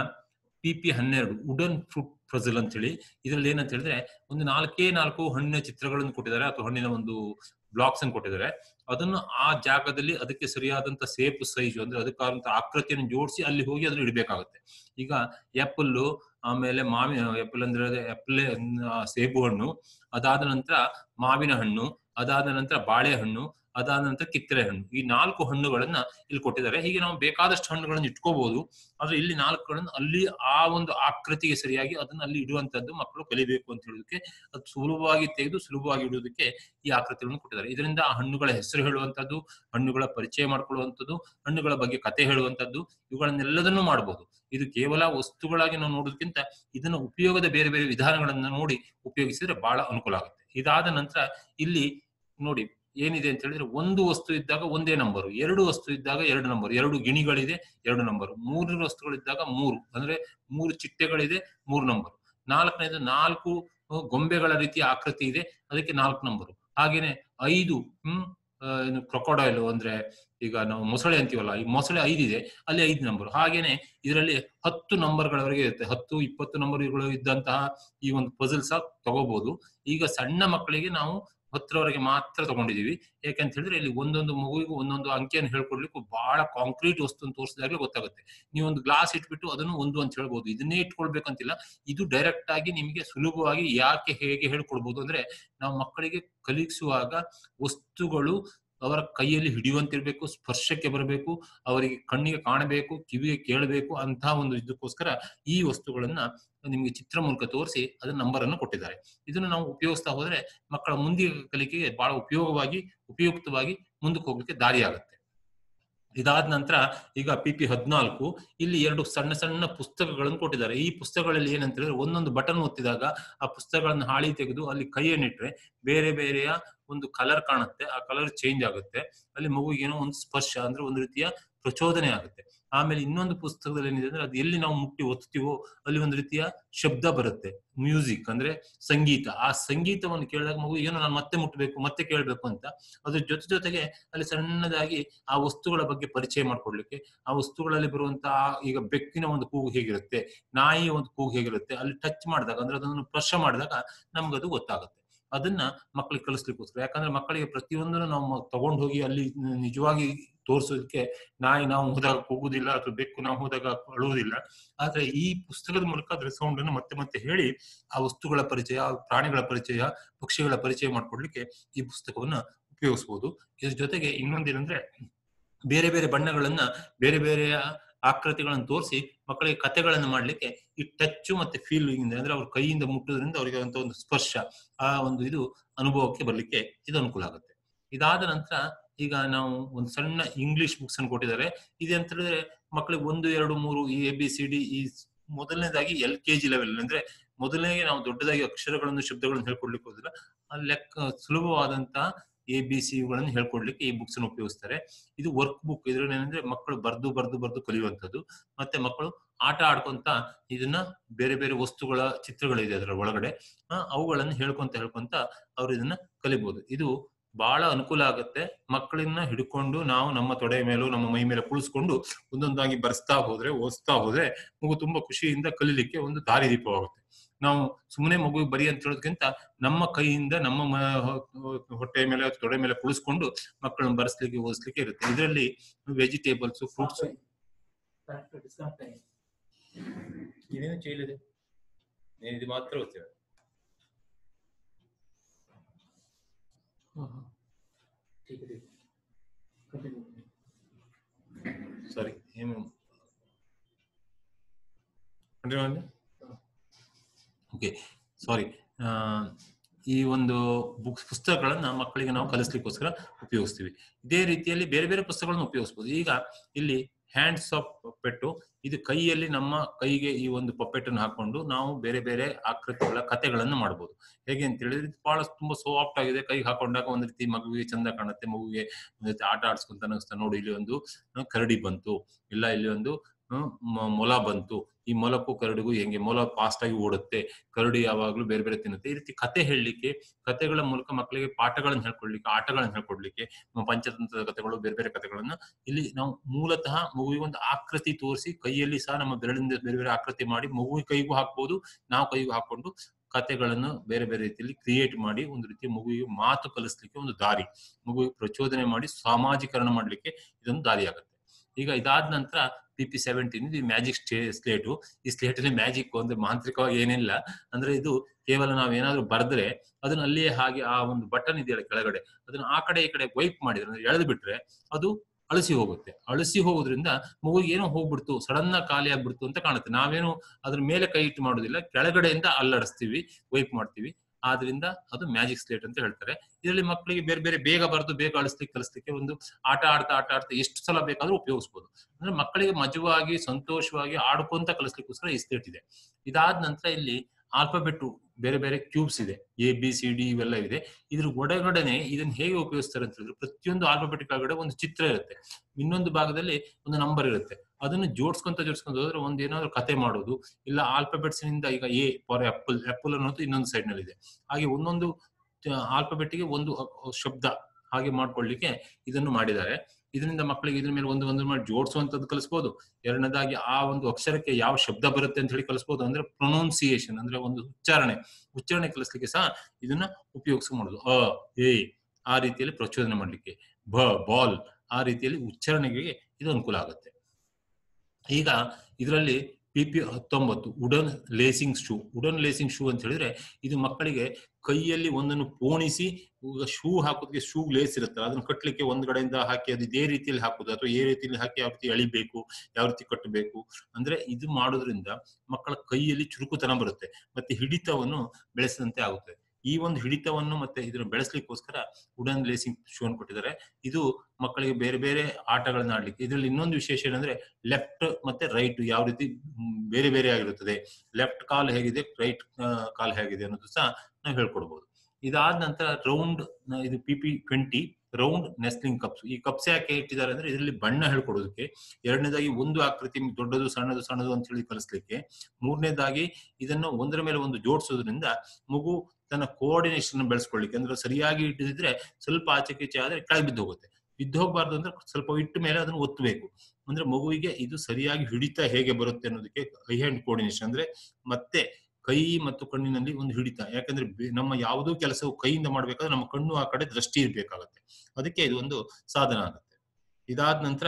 PP12 ವುಡನ್ ಫ್ರೂಟ್ ಪಜಲ್ ಅಂತ ಹೇಳಿ, ಇದ್ರಲ್ಲಿ ಏನಂತ ಹೇಳಿದ್ರೆ ಒಂದು 4 ಹಣ್ಣಿನ ಚಿತ್ರಗಳನ್ನು ಕೊಟ್ಟಿದ್ದಾರೆ ಅಥವಾ ಹಣ್ಣಿನ ಒಂದು ಬ್ಲಾಕ್ಸ್ ಅನ್ನು ಕೊಟ್ಟಿದ್ದಾರೆ. ಅದನ್ನು ಆ ಜಾಗದಲ್ಲಿ ಅದಕ್ಕೆ ಸರಿಯಾದಂತ ಸೇಪ್ ಸೈಜ್ ಅಂದ್ರೆ ಅದಕ್ಕಾದಂತ ಆಕೃತಿಯನ್ನು ಜೋಡಿಸಿ ಅಲ್ಲಿ ಹೋಗಿ ಅದನ್ನು ಇಡಬೇಕಾಗುತ್ತೆ. ಈಗ ಆಪಲ್, ಆಮೇಲೆ ಆಪಲ್ ಅಂದ್ರೆ ಸೇಬು ಹಣ್ಣು, ಅದಾದ ನಂತರ ಮಾವಿನ ಹಣ್ಣು, ಅದಾದ ನಂತರ ಬಾಳೆಹಣ್ಣು, ಅದಾದ ನಂತರ ಕಿತ್ತಳೆ ಹಣ್ಣು, ಈ 4 ಹಣ್ಣುಗಳನ್ನ ಇಲ್ಲಿ ಕೊಟ್ಟಿದ್ದಾರೆ. ಹೀಗೆ ನಾವು ಬೇಕಾದಷ್ಟು ಹಣ್ಣುಗಳನ್ನು ಇಟ್ಕೋಬಹುದು. ಆದ್ರೆ ಇಲ್ಲಿ 4ಗಳನ್ನು ಅಲ್ಲಿ ಆ ಒಂದು ಆಕೃತಿಗೆ ಸರಿಯಾಗಿ ಅದನ್ನ ಅಲ್ಲಿ ಇಡುವಂತದ್ದು ಮಕ್ಕಳು ಕಲಿಬೇಕು ಅಂತ ಹೇಳೋದಕ್ಕೆ, ಅದು ಸುಲಭವಾಗಿ ತೆಗೆದು ಸುಲಭವಾಗಿ ಇಡುವುದಕ್ಕೆ ಈ ಆಕೃತಿಗಳನ್ನು ಕೊಟ್ಟಿದ್ದಾರೆ. ಇದರಿಂದ ಆ ಹಣ್ಣುಗಳ ಹೆಸರು ಹೇಳುವಂತದ್ದು, ಹಣ್ಣುಗಳ ಪರಿಚಯ ಮಾಡ್ಕೊಳ್ಳುವಂಥದ್ದು, ಹಣ್ಣುಗಳ ಬಗ್ಗೆ ಕತೆ ಹೇಳುವಂತದ್ದು, ಇವುಗಳನ್ನೆಲ್ಲದನ್ನೂ ಮಾಡಬಹುದು. ಇದು ಕೇವಲ ವಸ್ತುಗಳಾಗಿ ನಾವು ನೋಡೋದಕ್ಕಿಂತ ಇದನ್ನ ಉಪಯೋಗದ ಬೇರೆ ಬೇರೆ ವಿಧಾನಗಳನ್ನ ನೋಡಿ ಉಪಯೋಗಿಸಿದ್ರೆ ಬಹಳ ಅನುಕೂಲ ಆಗುತ್ತೆ. ಇದಾದ ನಂತರ ಇಲ್ಲಿ ನೋಡಿ ಏನಿದೆ ಅಂತ ಹೇಳಿದ್ರೆ, ಒಂದು ವಸ್ತು ಇದ್ದಾಗ ಒಂದೇ ನಂಬರು, 2 ವಸ್ತು ಇದ್ದಾಗ 2 ನಂಬರ್, 2 ಗಿಣಿಗಳಿದೆ 2 ನಂಬರು, 3 ವಸ್ತುಗಳಿದ್ದಾಗ 3 ಅಂದ್ರೆ 3 ಚಿಟ್ಟೆಗಳಿದೆ 3 ನಂಬರು, 4ನೇದು 4 ಗೊಂಬೆಗಳ ರೀತಿಯ ಆಕೃತಿ ಇದೆ ಅದಕ್ಕೆ 4 ನಂಬರು. ಹಾಗೇನೆ 5 ಕ್ರೊಕೊಡೈಲ್ ಅಂದ್ರೆ ಈಗ ನಾವು ಮೊಸಳೆ ಅಂತೀವಲ್ಲ, ಈ ಮೊಸಳೆ 5 ಇದೆ ಅಲ್ಲಿ 5 ನಂಬರ್. ಹಾಗೇನೆ ಇದರಲ್ಲಿ 10 ನಂಬರ್ಗಳವರೆಗೆ ಇರುತ್ತೆ. 10-20 ನಂಬರ್ಗಳು ಇದ್ದಂತಹ ಈ ಒಂದು ಪಜಲ್ಸ್ ತಗೋಬಹುದು. ಈಗ ಸಣ್ಣ ಮಕ್ಕಳಿಗೆ ನಾವು 10ರವರೆಗೆ ಮಾತ್ರ ತಗೊಂಡಿದೀವಿ. ಯಾಕಂತ ಹೇಳಿದ್ರೆ ಇಲ್ಲಿ ಒಂದೊಂದು ಮಗುವಿಗೂ ಒಂದೊಂದು ಅಂಕಿಯನ್ನು ಹೇಳ್ಕೊಡ್ಲಿಕ್ಕೂ ಬಹಳ ಕಾಂಕ್ರೀಟ್ ವಸ್ತು ತೋರಿಸಿದಾಗಲೇ ಗೊತ್ತಾಗುತ್ತೆ. ನೀವು ಒಂದು ಗ್ಲಾಸ್ ಇಟ್ಬಿಟ್ಟು ಅದನ್ನು 1 ಅಂತ ಹೇಳ್ಬೋದು, ಇದನ್ನೇ ಇಟ್ಕೊಳ್ಬೇಕಂತಿಲ್ಲ. ಇದು ಡೈರೆಕ್ಟ್ ಆಗಿ ನಿಮಗೆ ಸುಲಭವಾಗಿ ಯಾಕೆ ಹೇಗೆ ಹೇಳ್ಕೊಡ್ಬೋದು ಅಂದ್ರೆ, ನಾವು ಮಕ್ಕಳಿಗೆ ಕಲಿಸುವಾಗ ವಸ್ತುಗಳು ಅವರ ಕೈಯಲ್ಲಿ ಹಿಡಿಯುವಂತಿರ್ಬೇಕು, ಸ್ಪರ್ಶಕ್ಕೆ ಬರಬೇಕು, ಅವರಿಗೆ ಕಣ್ಣಿಗೆ ಕಾಣಬೇಕು, ಕಿವಿಗೆ ಕೇಳಬೇಕು ಅಂತ ಒಂದು ಇದಕ್ಕೋಸ್ಕರ ಈ ವಸ್ತುಗಳನ್ನ ನಿಮ್ಗೆ ಚಿತ್ರ ಮೂಲಕ ತೋರಿಸಿ ಅದನ್ನ ನಂಬರ್ ಅನ್ನು ಕೊಟ್ಟಿದ್ದಾರೆ. ಇದನ್ನು ನಾವು ಉಪಯೋಗಿಸ್ತಾ ಹೋದ್ರೆ ಮಕ್ಕಳ ಮುಂದಿನ ಕಲಿಕೆಗೆ ಬಹಳ ಉಪಯುಕ್ತವಾಗಿ ಮುಂದಕ್ಕೆ ಹೋಗ್ಲಿಕ್ಕೆ ದಾರಿ ಆಗುತ್ತೆ. ಇದಾದ ನಂತರ ಈಗ PP14 ಇಲ್ಲಿ 2 ಸಣ್ಣ ಸಣ್ಣ ಪುಸ್ತಕಗಳನ್ನು ಕೊಟ್ಟಿದ್ದಾರೆ. ಈ ಪುಸ್ತಕಗಳಲ್ಲಿ ಏನಂತ ಹೇಳಿದ್ರೆ, ಒಂದೊಂದು ಬಟನ್ ಒತ್ತಿದಾಗ ಆ ಪುಸ್ತಕಗಳನ್ನು ಹಾಳಿ ತೆಗೆದು ಅಲ್ಲಿ ಕೈಯನ್ನಿಟ್ರೆ ಬೇರೆ ಬೇರೆಯ ಒಂದು ಕಲರ್ ಕಾಣುತ್ತೆ, ಆ ಕಲರ್ ಚೇಂಜ್ ಆಗುತ್ತೆ. ಅಲ್ಲಿ ಮಗುವಿಗೇನೋ ಒಂದು ಸ್ಪರ್ಶ ಅಂದ್ರೆ ಒಂದು ರೀತಿಯ ಪ್ರಚೋದನೆ ಆಗುತ್ತೆ. ಆಮೇಲೆ ಇನ್ನೊಂದು ಪುಸ್ತಕದಲ್ಲಿ ಏನಿದೆ ಅಂದ್ರೆ, ಅದು ಎಲ್ಲಿ ನಾವು ಮುಟ್ಟಿ ಒತ್ತೀವೋ ಅಲ್ಲಿ ಒಂದು ರೀತಿಯ ಶಬ್ದ ಬರುತ್ತೆ, ಮ್ಯೂಸಿಕ್ ಅಂದ್ರೆ ಸಂಗೀತ. ಆ ಸಂಗೀತವನ್ನು ಕೇಳಿದಾಗ ಮಗು ಏನೋ ನಾನು ಮತ್ತೆ ಮುಟ್ಟಬೇಕು, ಮತ್ತೆ ಕೇಳಬೇಕು ಅಂತ. ಅದ್ರ ಜೊತೆಗೆ ಅಲ್ಲಿ ಸಣ್ಣದಾಗಿ ಆ ವಸ್ತುಗಳ ಬಗ್ಗೆ ಪರಿಚಯ ಮಾಡ್ಕೊಡ್ಲಿಕ್ಕೆ, ಆ ವಸ್ತುಗಳಲ್ಲಿ ಬರುವಂತಹ ಈಗ ಬೆಕ್ಕಿನ ಒಂದು ಕೂಗು ಹೇಗಿರುತ್ತೆ, ನಾಯಿಯ ಒಂದು ಕೂಗು ಹೇಗಿರುತ್ತೆ, ಅಲ್ಲಿ ಟಚ್ ಮಾಡಿದಾಗ ಅಂದ್ರೆ ಅದನ್ನು ಸ್ಪರ್ಶ ಮಾಡಿದಾಗ ನಮ್ಗದು ಗೊತ್ತಾಗುತ್ತೆ. ಅದನ್ನ ಮಕ್ಕಳಿಗೆ ಕಲಿಸ್ಲಿಕ್ಕೋಸ್ಕರ. ಯಾಕಂದ್ರೆ ಮಕ್ಕಳಿಗೆ ಪ್ರತಿಯೊಂದನ್ನು ನಾವು ತಗೊಂಡು ಹೋಗಿ ಅಲ್ಲಿ ನಿಜವಾಗಿ ತೋರಿಸೋದಕ್ಕೆ, ನಾಯಿ ನಾವು ಹೋದಾಗ ಕೂಗುದಿಲ್ಲ ಅಥವಾ ಬೆಕ್ಕು ನಾವು ಹೋದಾಗ ಅಳುವುದಿಲ್ಲ. ಆದ್ರೆ ಈ ಪುಸ್ತಕದ ಮೂಲಕ ಅದ್ರ ಸೌಂಡ್ ಅನ್ನು ಮತ್ತೆ ಮತ್ತೆ ಹೇಳಿ ಆ ವಸ್ತುಗಳ ಪರಿಚಯ, ಪ್ರಾಣಿಗಳ ಪರಿಚಯ, ಪಕ್ಷಿಗಳ ಪರಿಚಯ ಮಾಡ್ಕೊಡ್ಲಿಕ್ಕೆ ಈ ಪುಸ್ತಕವನ್ನ ಉಪಯೋಗಿಸಬಹುದು. ಇದ್ರ ಜೊತೆಗೆ ಇನ್ನೊಂದೇನಂದ್ರೆ, ಬೇರೆ ಬೇರೆ ಬಣ್ಣಗಳನ್ನ ಬೇರೆ ಬೇರೆಯ ಆಕೃತಿಗಳನ್ನು ತೋರಿಸಿ ಮಕ್ಕಳಿಗೆ ಕಥೆಗಳನ್ನು ಮಾಡ್ಲಿಕ್ಕೆ ಈ ಟಚ್ ಮತ್ತೆ ಫೀಲಿಂಗ್ ಅಂದ್ರೆ ಅವ್ರ ಕೈಯಿಂದ ಮುಟ್ಟೋದ್ರಿಂದ ಅವರಿಗೆ ಅಂತ ಒಂದು ಸ್ಪರ್ಶ, ಆ ಒಂದು ಇದು ಅನುಭವಕ್ಕೆ ಬರ್ಲಿಕ್ಕೆ ಇದು ಅನುಕೂಲ ಆಗುತ್ತೆ. ಇದಾದ ನಂತರ ಈಗ ನಾವು ಒಂದು ಸಣ್ಣ ಇಂಗ್ಲಿಷ್ ಬುಕ್ಸ್ ಅನ್ನು ಕೊಟ್ಟಿದ್ದಾರೆ. ಇದೆ ಅಂತ ಹೇಳಿದ್ರೆ ಮಕ್ಕಳಿಗೆ 1, 2, 3 ಈ ABCD ಈ ಮೊದಲನೇದಾಗಿ LKG ಲೆವೆಲ್ ಅಂದ್ರೆ ಮೊದಲನೇ ನಾವು ದೊಡ್ಡದಾಗಿ ಅಕ್ಷರಗಳನ್ನು ಶಬ್ದಗಳನ್ನು ಹೇಳ್ಕೊಡ್ಲಿಕ್ಕೆ ಹೋದಿಲ್ಲ, ಸುಲಭವಾದಂತಹ ABCಗಳನ್ನು ಹೇಳ್ಕೊಡ್ಲಿಕ್ಕೆ ಈ ಬುಕ್ಸ್ ಅನ್ನು ಉಪಯೋಗಿಸ್ತಾರೆ. ಇದು ವರ್ಕ್ ಬುಕ್. ಇದ್ರಲ್ಲಿ ಏನಂದ್ರೆ ಮಕ್ಕಳು ಬರ್ದು ಕಲಿಯುವಂಥದ್ದು. ಮತ್ತೆ ಮಕ್ಕಳು ಆಟ ಆಡ್ಕೊಂತ ಇದನ್ನ ಬೇರೆ ಬೇರೆ ವಸ್ತುಗಳ ಚಿತ್ರಗಳಿದೆ ಅದರ ಒಳಗಡೆ, ಅವುಗಳನ್ನು ಹೇಳ್ಕೊಂತ ಅವ್ರು ಇದನ್ನ ಕಲಿಬಹುದು. ಇದು ಬಹಳ ಅನುಕೂಲ ಆಗುತ್ತೆ. ಮಕ್ಕಳನ್ನ ಹಿಡ್ಕೊಂಡು ನಾವು ನಮ್ಮ ತೊಡೆ ಮೇಲೂ ನಮ್ಮ ಮೈ ಮೇಲೆ ಕುಳಿಸ್ಕೊಂಡು ಒಂದೊಂದಾಗಿ ಬರ್ಸ್ತಾ ಹೋದ್ರೆ, ಓದಿಸ್ತಾ ಹೋದ್ರೆ ಮಗು ತುಂಬಾ ಖುಷಿಯಿಂದ ಕಲಿಲಿಕ್ಕೆ ಒಂದು ದಾರಿದೀಪವಾಗುತ್ತೆ. ನಾವು ಸುಮ್ಮನೆ ಮಗುವಿಗೆ ಬರಿ ಅಂತ ಹೇಳೋದಕ್ಕಿಂತ ನಮ್ಮ ಕೈಯಿಂದ ನಮ್ಮ ಹೊಟ್ಟೆ ಮೇಲೆ ತೊಡೆ ಮೇಲೆ ಕುಳಿಸ್ಕೊಂಡು ಮಕ್ಕಳನ್ನ ಬರೆಸ್ಲಿಕ್ಕೆ ಓದಿಸ್ಲಿಕ್ಕೆ ಇರುತ್ತೆ. ಇದರಲ್ಲಿ ವೆಜಿಟೇಬಲ್ಸ್, ಫ್ರೂಟ್ಸ್ ಇದೇನು ಚೇಲಿದೆ, ಇದು ಮಾತ್ರ ಓದ್ತೇವೆ. ಸಾರಿ, ಏನು ಓಕೆ, ಸಾರಿ. ಈ ಒಂದು ಪುಸ್ತಕಗಳನ್ನ ಮಕ್ಕಳಿಗೆ ನಾವು ಕಲಿಸ್ಲಿಕ್ಕೋಸ್ಕರ ಉಪಯೋಗಿಸ್ತೀವಿ. ಇದೇ ರೀತಿಯಲ್ಲಿ ಬೇರೆ ಬೇರೆ ಪುಸ್ತಕಗಳನ್ನು ಉಪಯೋಗಿಸ್ಬೋದು. ಈಗ ಇಲ್ಲಿ ಹ್ಯಾಂಡ್ಸ್ ಆಫ್ ಪಪ್ಪೆಟ್ಟು, ಇದು ಕೈಯಲ್ಲಿ ನಮ್ಮ ಕೈಗೆ ಈ ಒಂದು ಪಪ್ಪೆಟ್ಟನ್ನು ಹಾಕೊಂಡು ನಾವು ಬೇರೆ ಬೇರೆ ಆಕೃತಿಗಳ ಕಥೆಗಳನ್ನು ಮಾಡ್ಬೋದು. ಹೇಗೆ ಅಂತ ಹೇಳಿದ್ರೆ ಬಹಳ ತುಂಬಾ ಸಾಫ್ಟ್ ಆಗಿದೆ, ಕೈಗೆ ಹಾಕೊಂಡಾಗ ಒಂದ್ ರೀತಿ ಮಗುವಿಗೆ ಚಂದ ಕಾಣುತ್ತೆ, ಮಗುವಿಗೆ ಒಂದ್ ರೀತಿ ಆಟ ಆಡ್ಸ್ಕೊಂತ ಅನಿಸ್ತಾ. ನೋಡಿ, ಇಲ್ಲಿ ಒಂದು ಕರಡಿ ಬಂತು, ಇಲ್ಲ ಇಲ್ಲಿ ಒಂದು ಮೊಲ ಬಂತು, ಈ ಮೊಲಕ್ಕೂ ಕರಡಿಗೂ ಹೆಂಗೆ, ಮೊಲ ಫಾಸ್ಟ್ ಆಗಿ ಓಡುತ್ತೆ, ಕರಡಿ ಯಾವಾಗ್ಲೂ ಬೇರೆ ಬೇರೆ ತಿನ್ನುತ್ತೆ. ಈ ರೀತಿ ಕತೆ ಹೇಳಲಿಕ್ಕೆ, ಕತೆಗಳ ಮೂಲಕ ಮಕ್ಕಳಿಗೆ ಪಾಠಗಳನ್ನ ಹೇಳ್ಕೊಡ್ಲಿಕ್ಕೆ, ಆಟಗಳನ್ನ ಹೇಳ್ಕೊಡ್ಲಿಕ್ಕೆ, ಪಂಚತಂತ್ರದ ಕಥೆಗಳು, ಬೇರೆ ಬೇರೆ ಕಥೆಗಳನ್ನ ಇಲ್ಲಿ ನಾವು ಮೂಲತಃ ಮಗುವಿಗೆ ಒಂದು ಆಕೃತಿ ತೋರಿಸಿ, ಕೈಯಲ್ಲಿ ಸಹ ನಮ್ಮ ಬೆರಳಿಂದ ಬೇರೆ ಬೇರೆ ಆಕೃತಿ ಮಾಡಿ ಮಗುವಿಗೆ ಕೈಗೂ ಹಾಕ್ಬೋದು, ನಾವು ಕೈಗೂ ಹಾಕೊಂಡು ಕತೆಗಳನ್ನು ಬೇರೆ ಬೇರೆ ರೀತಿಯಲ್ಲಿ ಕ್ರಿಯೇಟ್ ಮಾಡಿ ಒಂದು ರೀತಿ ಮಗುವಿಗೆ ಮಾತು ಕಲಿಸ್ಲಿಕ್ಕೆ ಒಂದು ದಾರಿ, ಮಗುವಿಗೆ ಪ್ರಚೋದನೆ ಮಾಡಿ ಸಾಮಾಜೀಕರಣ ಮಾಡ್ಲಿಕ್ಕೆ ಇದೊಂದು ದಾರಿ ಆಗುತ್ತೆ. ಈಗ ಇದಾದ ನಂತರ PP17 ಇದು ಮ್ಯಾಜಿಕ್ ಸ್ಲೇಟು. ಈ ಸ್ಲೇಟ್ ಅಲ್ಲಿ ಮ್ಯಾಜಿಕ್ ಅಂದ್ರೆ ಮಾಂತ್ರಿಕವಾಗಿ ಏನಿಲ್ಲ, ಅಂದ್ರೆ ಇದು ಕೇವಲ ನಾವೇನಾದ್ರೂ ಬರೆದ್ರೆ ಅದನ್ನ ಅಲ್ಲಿಯೇ ಹಾಗೆ ಆ ಒಂದು ಬಟನ್ ಇದೆಯಲ್ಲ ಕೆಳಗಡೆ, ಅದನ್ನ ಆ ಕಡೆ ಈ ಕಡೆ ವೈಪ್ ಮಾಡಿದ್ರೆ ಅಂದ್ರೆ ಎಳೆದು ಬಿಟ್ರೆ ಅದು ಅಳಿಸಿ ಹೋಗುತ್ತೆ. ಅಳಿಸಿ ಹೋಗೋದ್ರಿಂದ ಮಗುವಿಗೆ ಏನೋ ಹೋಗ್ಬಿಡ್ತು, ಸಡನ್ ಆಗಿ ಖಾಲಿ ಆಗ್ಬಿಡ್ತು ಅಂತ ಕಾಣುತ್ತೆ. ನಾವೇನು ಅದ್ರ ಮೇಲೆ ಕೈ ಇಟ್ಟು ಮಾಡೋದಿಲ್ಲ, ಕೆಳಗಡೆಯಿಂದ ಅಲ್ಲಾಡಿಸ್ತೀವಿ, ವೈಪ್ ಮಾಡ್ತೀವಿ. ಆದ್ರಿಂದ ಅದು ಮ್ಯಾಜಿಕ್ ಸ್ಲೇಟ್ ಅಂತ ಹೇಳ್ತಾರೆ. ಇದರಲ್ಲಿ ಮಕ್ಕಳಿಗೆ ಬೇರೆ ಬೇರೆ ಬೇಗ ಬರೆದು ಬೇಗ ಅಳಿಸ್ಲಿಕ್ಕೆ ಕಲಿಸ್ಲಿಕ್ಕೆ ಒಂದು ಆಟ ಆಡ್ತಾ ಎಷ್ಟು ಸಲ ಬೇಕಾದ್ರೂ ಉಪಯೋಗಿಸ್ಬೋದು. ಅಂದ್ರೆ ಮಕ್ಕಳಿಗೆ ಮಜವಾಗಿ ಸಂತೋಷವಾಗಿ ಆಡ್ಕೊಂತ ಕಲಿಸ್ಲಿಕ್ಕೋಸ್ಕರ ಈ ಸ್ಲೇಟ್ ಇದೆ. ಇದಾದ ನಂತರ ಇಲ್ಲಿ ಆಲ್ಫಾಬೆಟ್ ಬೇರೆ ಬೇರೆ ಕ್ಯೂಬ್ಸ್ ಇದೆ, ABCD ಇವೆಲ್ಲ ಇದೆ. ಇದ್ರ ಒಳಗಡೆನೆ ಇದನ್ನ ಹೇಗೆ ಉಪಯೋಗಿಸ್ತಾರೆ ಅಂತ ಹೇಳಿದ್ರೆ, ಪ್ರತಿಯೊಂದು ಆಲ್ಫಾಬೆಟಿಕ್ ಒಳಗಡೆ ಒಂದು ಚಿತ್ರ ಇರುತ್ತೆ, ಇನ್ನೊಂದು ಭಾಗದಲ್ಲಿ ಒಂದು ನಂಬರ್ ಇರುತ್ತೆ. ಅದನ್ನು ಜೋಡಿಸ್ಕೊಂತ ಹೋದ್ರೆ ಒಂದ್ ಏನಾದ್ರು ಕತೆ ಮಾಡೋದು, ಇಲ್ಲ ಆಲ್ಫಾಬೆಟ್ಸ್ ನಿಂದ ಈಗ A ಫಾರ್ ಆಪಲ್ ಅನ್ನೋದು ಇನ್ನೊಂದು ಸೈಡ್ ನಲ್ಲಿ ಇದೆ. ಹಾಗೆ ಒಂದೊಂದು ಆಲ್ಫಾಬೆಟ್ಗೆ ಒಂದು ಶಬ್ದ ಹಾಗೆ ಮಾಡ್ಕೊಳ್ಳಿಕ್ಕೆ ಇದನ್ನು ಮಾಡಿದ್ದಾರೆ. ಇದರಿಂದ ಮಕ್ಕಳಿಗೆ ಇದ್ರ ಮೇಲೆ ಒಂದು ಮಾಡಿ ಜೋಡಿಸುವಂತದ್ದು ಕಲಿಸ್ಬೋದು. ಎರಡನೇದಾಗಿ ಆ ಒಂದು ಅಕ್ಷರಕ್ಕೆ ಯಾವ ಶಬ್ದ ಬರುತ್ತೆ ಅಂತ ಹೇಳಿ ಕಲಿಸ್ಬೋದು. ಅಂದ್ರೆ ಪ್ರೊನೌನ್ಸಿಯೇಷನ್ ಅಂದ್ರೆ ಒಂದು ಉಚ್ಚಾರಣೆ ಕಲಿಸ್ಲಿಕ್ಕೆ ಸಹ ಇದನ್ನ ಉಪಯೋಗಿಸಿ ಮಾಡೋದು. ಎ ಆ ರೀತಿಯಲ್ಲಿ ಪ್ರಚೋದನೆ ಮಾಡ್ಲಿಕ್ಕೆ, ಬಾಲ್ ಆ ರೀತಿಯಲ್ಲಿ ಉಚ್ಚಾರಣೆಗೆ ಇದು ಅನುಕೂಲ ಆಗುತ್ತೆ. ಈಗ ಇದರಲ್ಲಿ PP19 wooden lacing shoe. Wooden lacing shoe ಅಂತ ಹೇಳಿದ್ರೆ ಇದು ಮಕ್ಕಳಿಗೆ ಕೈಯಲ್ಲಿ ಒಂದನ್ನು ಪೋಣಿಸಿ, ಶೂ ಹಾಕೋದಕ್ಕೆ ಶೂ ಲೇಸ್ ಇರುತ್ತೆ, ಅದನ್ನ ಕಟ್ಟಲಿಕ್ಕೆ ಒಂದ್ ಕಡೆಯಿಂದ ಹಾಕಿ ಅದು ಇದೇ ರೀತಿಯಲ್ಲಿ ಹಾಕುದು, ಅಥವಾ ಈ ರೀತಿಯಲ್ಲಿ ಹಾಕಿ ಯಾವ ರೀತಿ ಎಳಿಬೇಕು, ಯಾವ ರೀತಿ ಕಟ್ಟಬೇಕು ಅಂದ್ರೆ ಇದು ಮಾಡೋದ್ರಿಂದ ಮಕ್ಕಳ ಕೈಯಲ್ಲಿ ಚುರುಕುತನ ಬರುತ್ತೆ, ಮತ್ತೆ ಹಿಡಿತವನ್ನು ಬೆಳೆಸಿದಂತೆ ಆಗುತ್ತೆ. ಈ ಒಂದು ಹಿಡಿತವನ್ನು ಮತ್ತೆ ಇದನ್ನು ಬೆಳೆಸಲಿಕ್ಕೋಸ್ಕರ ವುಡನ್ ಲೇಸಿಂಗ್ ಶೂ ಅನ್ನು ಕೊಟ್ಟಿದ್ದಾರೆ. ಇದು ಮಕ್ಕಳಿಗೆ ಬೇರೆ ಬೇರೆ ಆಟಗಳನ್ನ ಆಡ್ಲಿಕ್ಕೆ. ಇದರಲ್ಲಿ ಇನ್ನೊಂದು ವಿಶೇಷ ಏನಂದ್ರೆ ಲೆಫ್ಟ್ ಮತ್ತೆ ರೈಟ್ ಯಾವ ರೀತಿ ಬೇರೆ ಬೇರೆ ಆಗಿರುತ್ತದೆ, ಲೆಫ್ಟ್ ಕಾಲ್ ಹೇಗಿದೆ, ರೈಟ್ ಕಾಲ್ ಹೇಗಿದೆ ಅನ್ನೋದು ಸಹ ನಾವು ಹೇಳ್ಕೊಡ್ಬೋದು. ಇದಾದ ನಂತರ ರೌಂಡ್, ಇದು PP20 ರೌಂಡ್ ನೆಸ್ಲಿಂಗ್ ಕಪ್ಸ್. ಈ ಕಪ್ಸ್ ಯಾಕೆ ಇಟ್ಟಿದ್ದಾರೆ ಅಂದ್ರೆ ಇದರಲ್ಲಿ ಬಣ್ಣ ಹೇಳ್ಕೊಡೋದಕ್ಕೆ, ಎರಡನೇದಾಗಿ ಒಂದು ಆಕೃತಿ ದೊಡ್ಡದು ಸಣ್ಣದು ಅಂತ ಹೇಳಿ ಕಲಿಸ್ಲಿಕ್ಕೆ, ಮೂರನೇದಾಗಿ ಇದನ್ನು ಒಂದರ ಮೇಲೆ ಒಂದು ಜೋಡಿಸೋದ್ರಿಂದ ಮಗು ತನ್ನ ಕೋಆರ್ಡಿನೇಷನ್ ಬೆಳೆಸ್ಕೊಳ್ಳಿಕ್ಕೆ. ಅಂದ್ರೆ ಸರಿಯಾಗಿ ಇಟ್ಟಿದ್ರೆ ಸ್ವಲ್ಪ ಆಚೆ ಈಚೆ ಆದ್ರೆ ಕೆಳಗೆ ಬಿದ್ದು ಹೋಗುತ್ತೆ, ಬಿದ್ದು ಹೋಗ್ಬಾರ್ದು ಅಂದ್ರೆ ಸ್ವಲ್ಪ ಇಟ್ಟ ಮೇಲೆ ಅದನ್ನು ಒತ್ತಬೇಕು. ಅಂದ್ರೆ ಮಗುವಿಗೆ ಇದು ಸರಿಯಾಗಿ ಹಿಡಿತ ಹೇಗೆ ಬರುತ್ತೆ ಅನ್ನೋದಕ್ಕೆ ಐ ಹ್ಯಾಂಡ್ ಕೋಆರ್ಡಿನೇಷನ್ ಅಂದ್ರೆ ಮತ್ತೆ ಕೈ ಮತ್ತು ಕಣ್ಣಿನಲ್ಲಿ ಒಂದು ಹಿಡಿತ. ಯಾಕಂದ್ರೆ ನಮ್ಮ ಯಾವುದೋ ಕೆಲಸವು ಕೈಯಿಂದ ಮಾಡ್ಬೇಕಾದ್ರೆ ನಮ್ಮ ಕಣ್ಣು ಆ ಕಡೆ ದೃಷ್ಟಿ ಇರ್ಬೇಕಾಗತ್ತೆ, ಅದಕ್ಕೆ ಇದು ಒಂದು ಸಾಧನ ಆಗುತ್ತೆ. ಇದಾದ ನಂತರ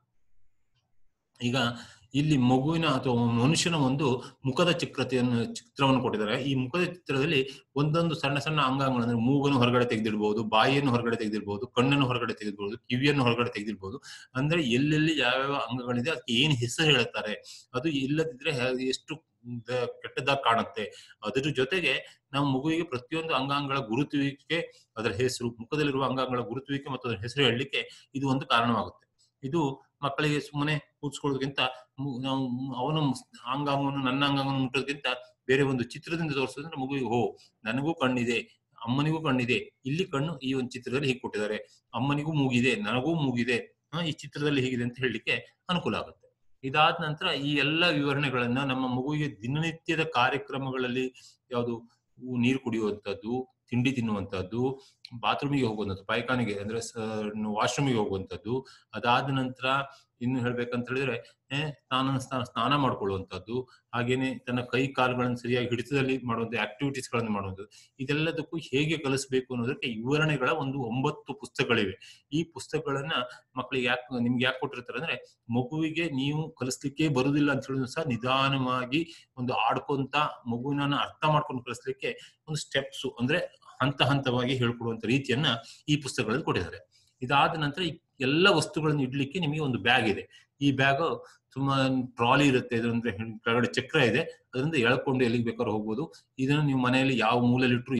ಈಗ ಇಲ್ಲಿ ಮಗುವಿನ ಅಥವಾ ಮನುಷ್ಯನ ಒಂದು ಮುಖದ ಚಿತ್ರವನ್ನು ಕೊಟ್ಟಿದ್ದಾರೆ. ಈ ಮುಖದ ಚಿತ್ರದಲ್ಲಿ ಒಂದೊಂದು ಸಣ್ಣ ಸಣ್ಣ ಅಂಗಾಂಗಗಳು, ಅಂದ್ರೆ ಮೂಗನ್ನು ಹೊರಗಡೆ ತೆಗೆದಿಡ್ಬಹುದು, ಬಾಯಿಯನ್ನು ಹೊರಗಡೆ ತೆಗೆದಿರ್ಬಹುದು, ಕಣ್ಣನ್ನು ಹೊರಗಡೆ ತೆಗೆದಿರ್ಬಹುದು, ಕಿವಿಯನ್ನು ಹೊರಗಡೆ ತೆಗೆದಿರ್ಬಹುದು. ಅಂದ್ರೆ ಎಲ್ಲೆಲ್ಲಿ ಯಾವ್ಯಾವ ಅಂಗಗಳಿದೆ ಅದಕ್ಕೆ ಏನ್ ಹೆಸರು ಹೇಳ್ತಾರೆ, ಅದು ಇಲ್ಲದಿದ್ರೆ ಎಷ್ಟು ಕೆಟ್ಟದಾಗಿ ಕಾಣುತ್ತೆ. ಅದ್ರ ಜೊತೆಗೆ ನಾವು ಮಗುವಿಗೆ ಪ್ರತಿಯೊಂದು ಅಂಗಾಂಗಗಳ ಗುರುತುವಿಕೆ, ಅದರ ಹೆಸರು, ಮುಖದಲ್ಲಿರುವ ಅಂಗಾಂಗಗಳ ಗುರುತುವಿಕೆ ಮತ್ತು ಅದರ ಹೆಸರು ಹೇಳಲಿಕ್ಕೆ ಇದು ಒಂದು ಕಾರಣವಾಗುತ್ತೆ. ಇದು ಮಕ್ಕಳಿಗೆ ಸುಮ್ಮನೆ ಕೂತ್ಕೊಳ್ಳೋದಕ್ಕಿಂತ ನಾವು ಅವನ ಅಂಗಾಂಗವನ್ನು ನನ್ನ ಅಂಗಾಂಗವನ್ನು ಮುಟ್ಟೋದಕ್ಕಿಂತ ಬೇರೆ ಒಂದು ಚಿತ್ರದಿಂದ ತೋರಿಸೋದ್ರಿಂದ ಮಗುವಿಗೆ ನನಗೂ ಕಣ್ಣಿದೆ, ಅಮ್ಮನಿಗೂ ಕಣ್ಣಿದೆ, ಇಲ್ಲಿ ಕಣ್ಣು ಈ ಒಂದು ಚಿತ್ರದಲ್ಲಿ ಹೀಗೆ ಕೊಟ್ಟಿದ್ದಾರೆ, ಅಮ್ಮನಿಗೂ ಮೂಗಿದೆ, ನನಗೂ ಮೂಗಿದೆ, ಈ ಚಿತ್ರದಲ್ಲಿ ಹೀಗಿದೆ ಅಂತ ಹೇಳಲಿಕ್ಕೆ ಅನುಕೂಲ ಆಗುತ್ತೆ. ಇದಾದ ನಂತರ ಈ ಎಲ್ಲ ವಿವರಣೆಗಳನ್ನ ನಮ್ಮ ಮಗುವಿಗೆ ದಿನನಿತ್ಯದ ಕಾರ್ಯಕ್ರಮಗಳಲ್ಲಿ, ಯಾವುದು ನೀರು ಕುಡಿಯುವಂತದ್ದು, ತಿಂಡಿ ತಿನ್ನುವಂತದ್ದು, ಬಾತ್ರೂಮಿಗೆ ಹೋಗುವಂಥದ್ದು, ಪಾಯ್ಖಾನೆಗೆ ಅಂದ್ರೆ ವಾಶ್ರೂಮಿಗೆ ಹೋಗುವಂಥದ್ದು. ಅದಾದ ನಂತರ ಇನ್ನು ಹೇಳ್ಬೇಕಂತ ಹೇಳಿದ್ರೆ ಸ್ನಾನ ಮಾಡ್ಕೊಳ್ಳುವಂಥದ್ದು, ಹಾಗೇನೆ ತನ್ನ ಕೈ ಕಾಲುಗಳನ್ನು ಸರಿಯಾಗಿ ಹಿಡಿತದಲ್ಲಿ ಮಾಡುವಂತ ಆಕ್ಟಿವಿಟೀಸ್ ಗಳನ್ನು ಮಾಡುವಂಥದ್ದು. ಇದೆಲ್ಲದಕ್ಕೂ ಹೇಗೆ ಕಲಿಸ್ಬೇಕು ಅನ್ನೋದಕ್ಕೆ ವಿವರಣೆಗಳ ಒಂದು 9 ಪುಸ್ತಕಗಳಿವೆ. ಈ ಪುಸ್ತಕಗಳನ್ನ ಮಕ್ಕಳಿಗೆ ನಿಮ್ಗೆ ಯಾಕೆ ಕೊಟ್ಟಿರ್ತಾರೆ ಅಂದ್ರೆ, ಮಗುವಿಗೆ ನೀವು ಕಲಿಸ್ಲಿಕ್ಕೆ ಬರುದಿಲ್ಲ ಅಂತ ಹೇಳಿದ್ರು ಸಹ ನಿಧಾನವಾಗಿ ಒಂದು ಆಡ್ಕೊಂತ ಮಗುವಿನ ಅರ್ಥ ಮಾಡ್ಕೊಂಡು ಕಲಿಸ್ಲಿಕ್ಕೆ ಒಂದು ಸ್ಟೆಪ್ಸ್ ಅಂದ್ರೆ ಹಂತ ಹಂತವಾಗಿ ಹೇಳ್ಕೊಡುವಂತ ರೀತಿಯನ್ನ ಈ ಪುಸ್ತಕಗಳಲ್ಲಿ ಕೊಟ್ಟಿದ್ದಾರೆ. ಇದಾದ ನಂತರ ಈ ಎಲ್ಲ ವಸ್ತುಗಳನ್ನು ಇಡ್ಲಿಕ್ಕೆ ನಿಮಗೆ ಒಂದು ಬ್ಯಾಗ್ ಇದೆ. ಈ ಬ್ಯಾಗ್ ತುಂಬಾ ಟ್ರಾಲಿ ಇರುತ್ತೆ, ಇದಂದ್ರೆ ಕೆಳಗಡೆ ಚಕ್ರ ಇದೆ, ಅದರಿಂದ ಎಳ್ಕೊಂಡು ಎಲ್ಲಿಗೆ ಬೇಕಾದ್ರೂ ಹೋಗ್ಬೋದು. ಇದನ್ನು ನೀವು ಮನೆಯಲ್ಲಿ ಯಾವ ಮೂಲೆಯಲ್ಲಿ ಇಟ್ಟರು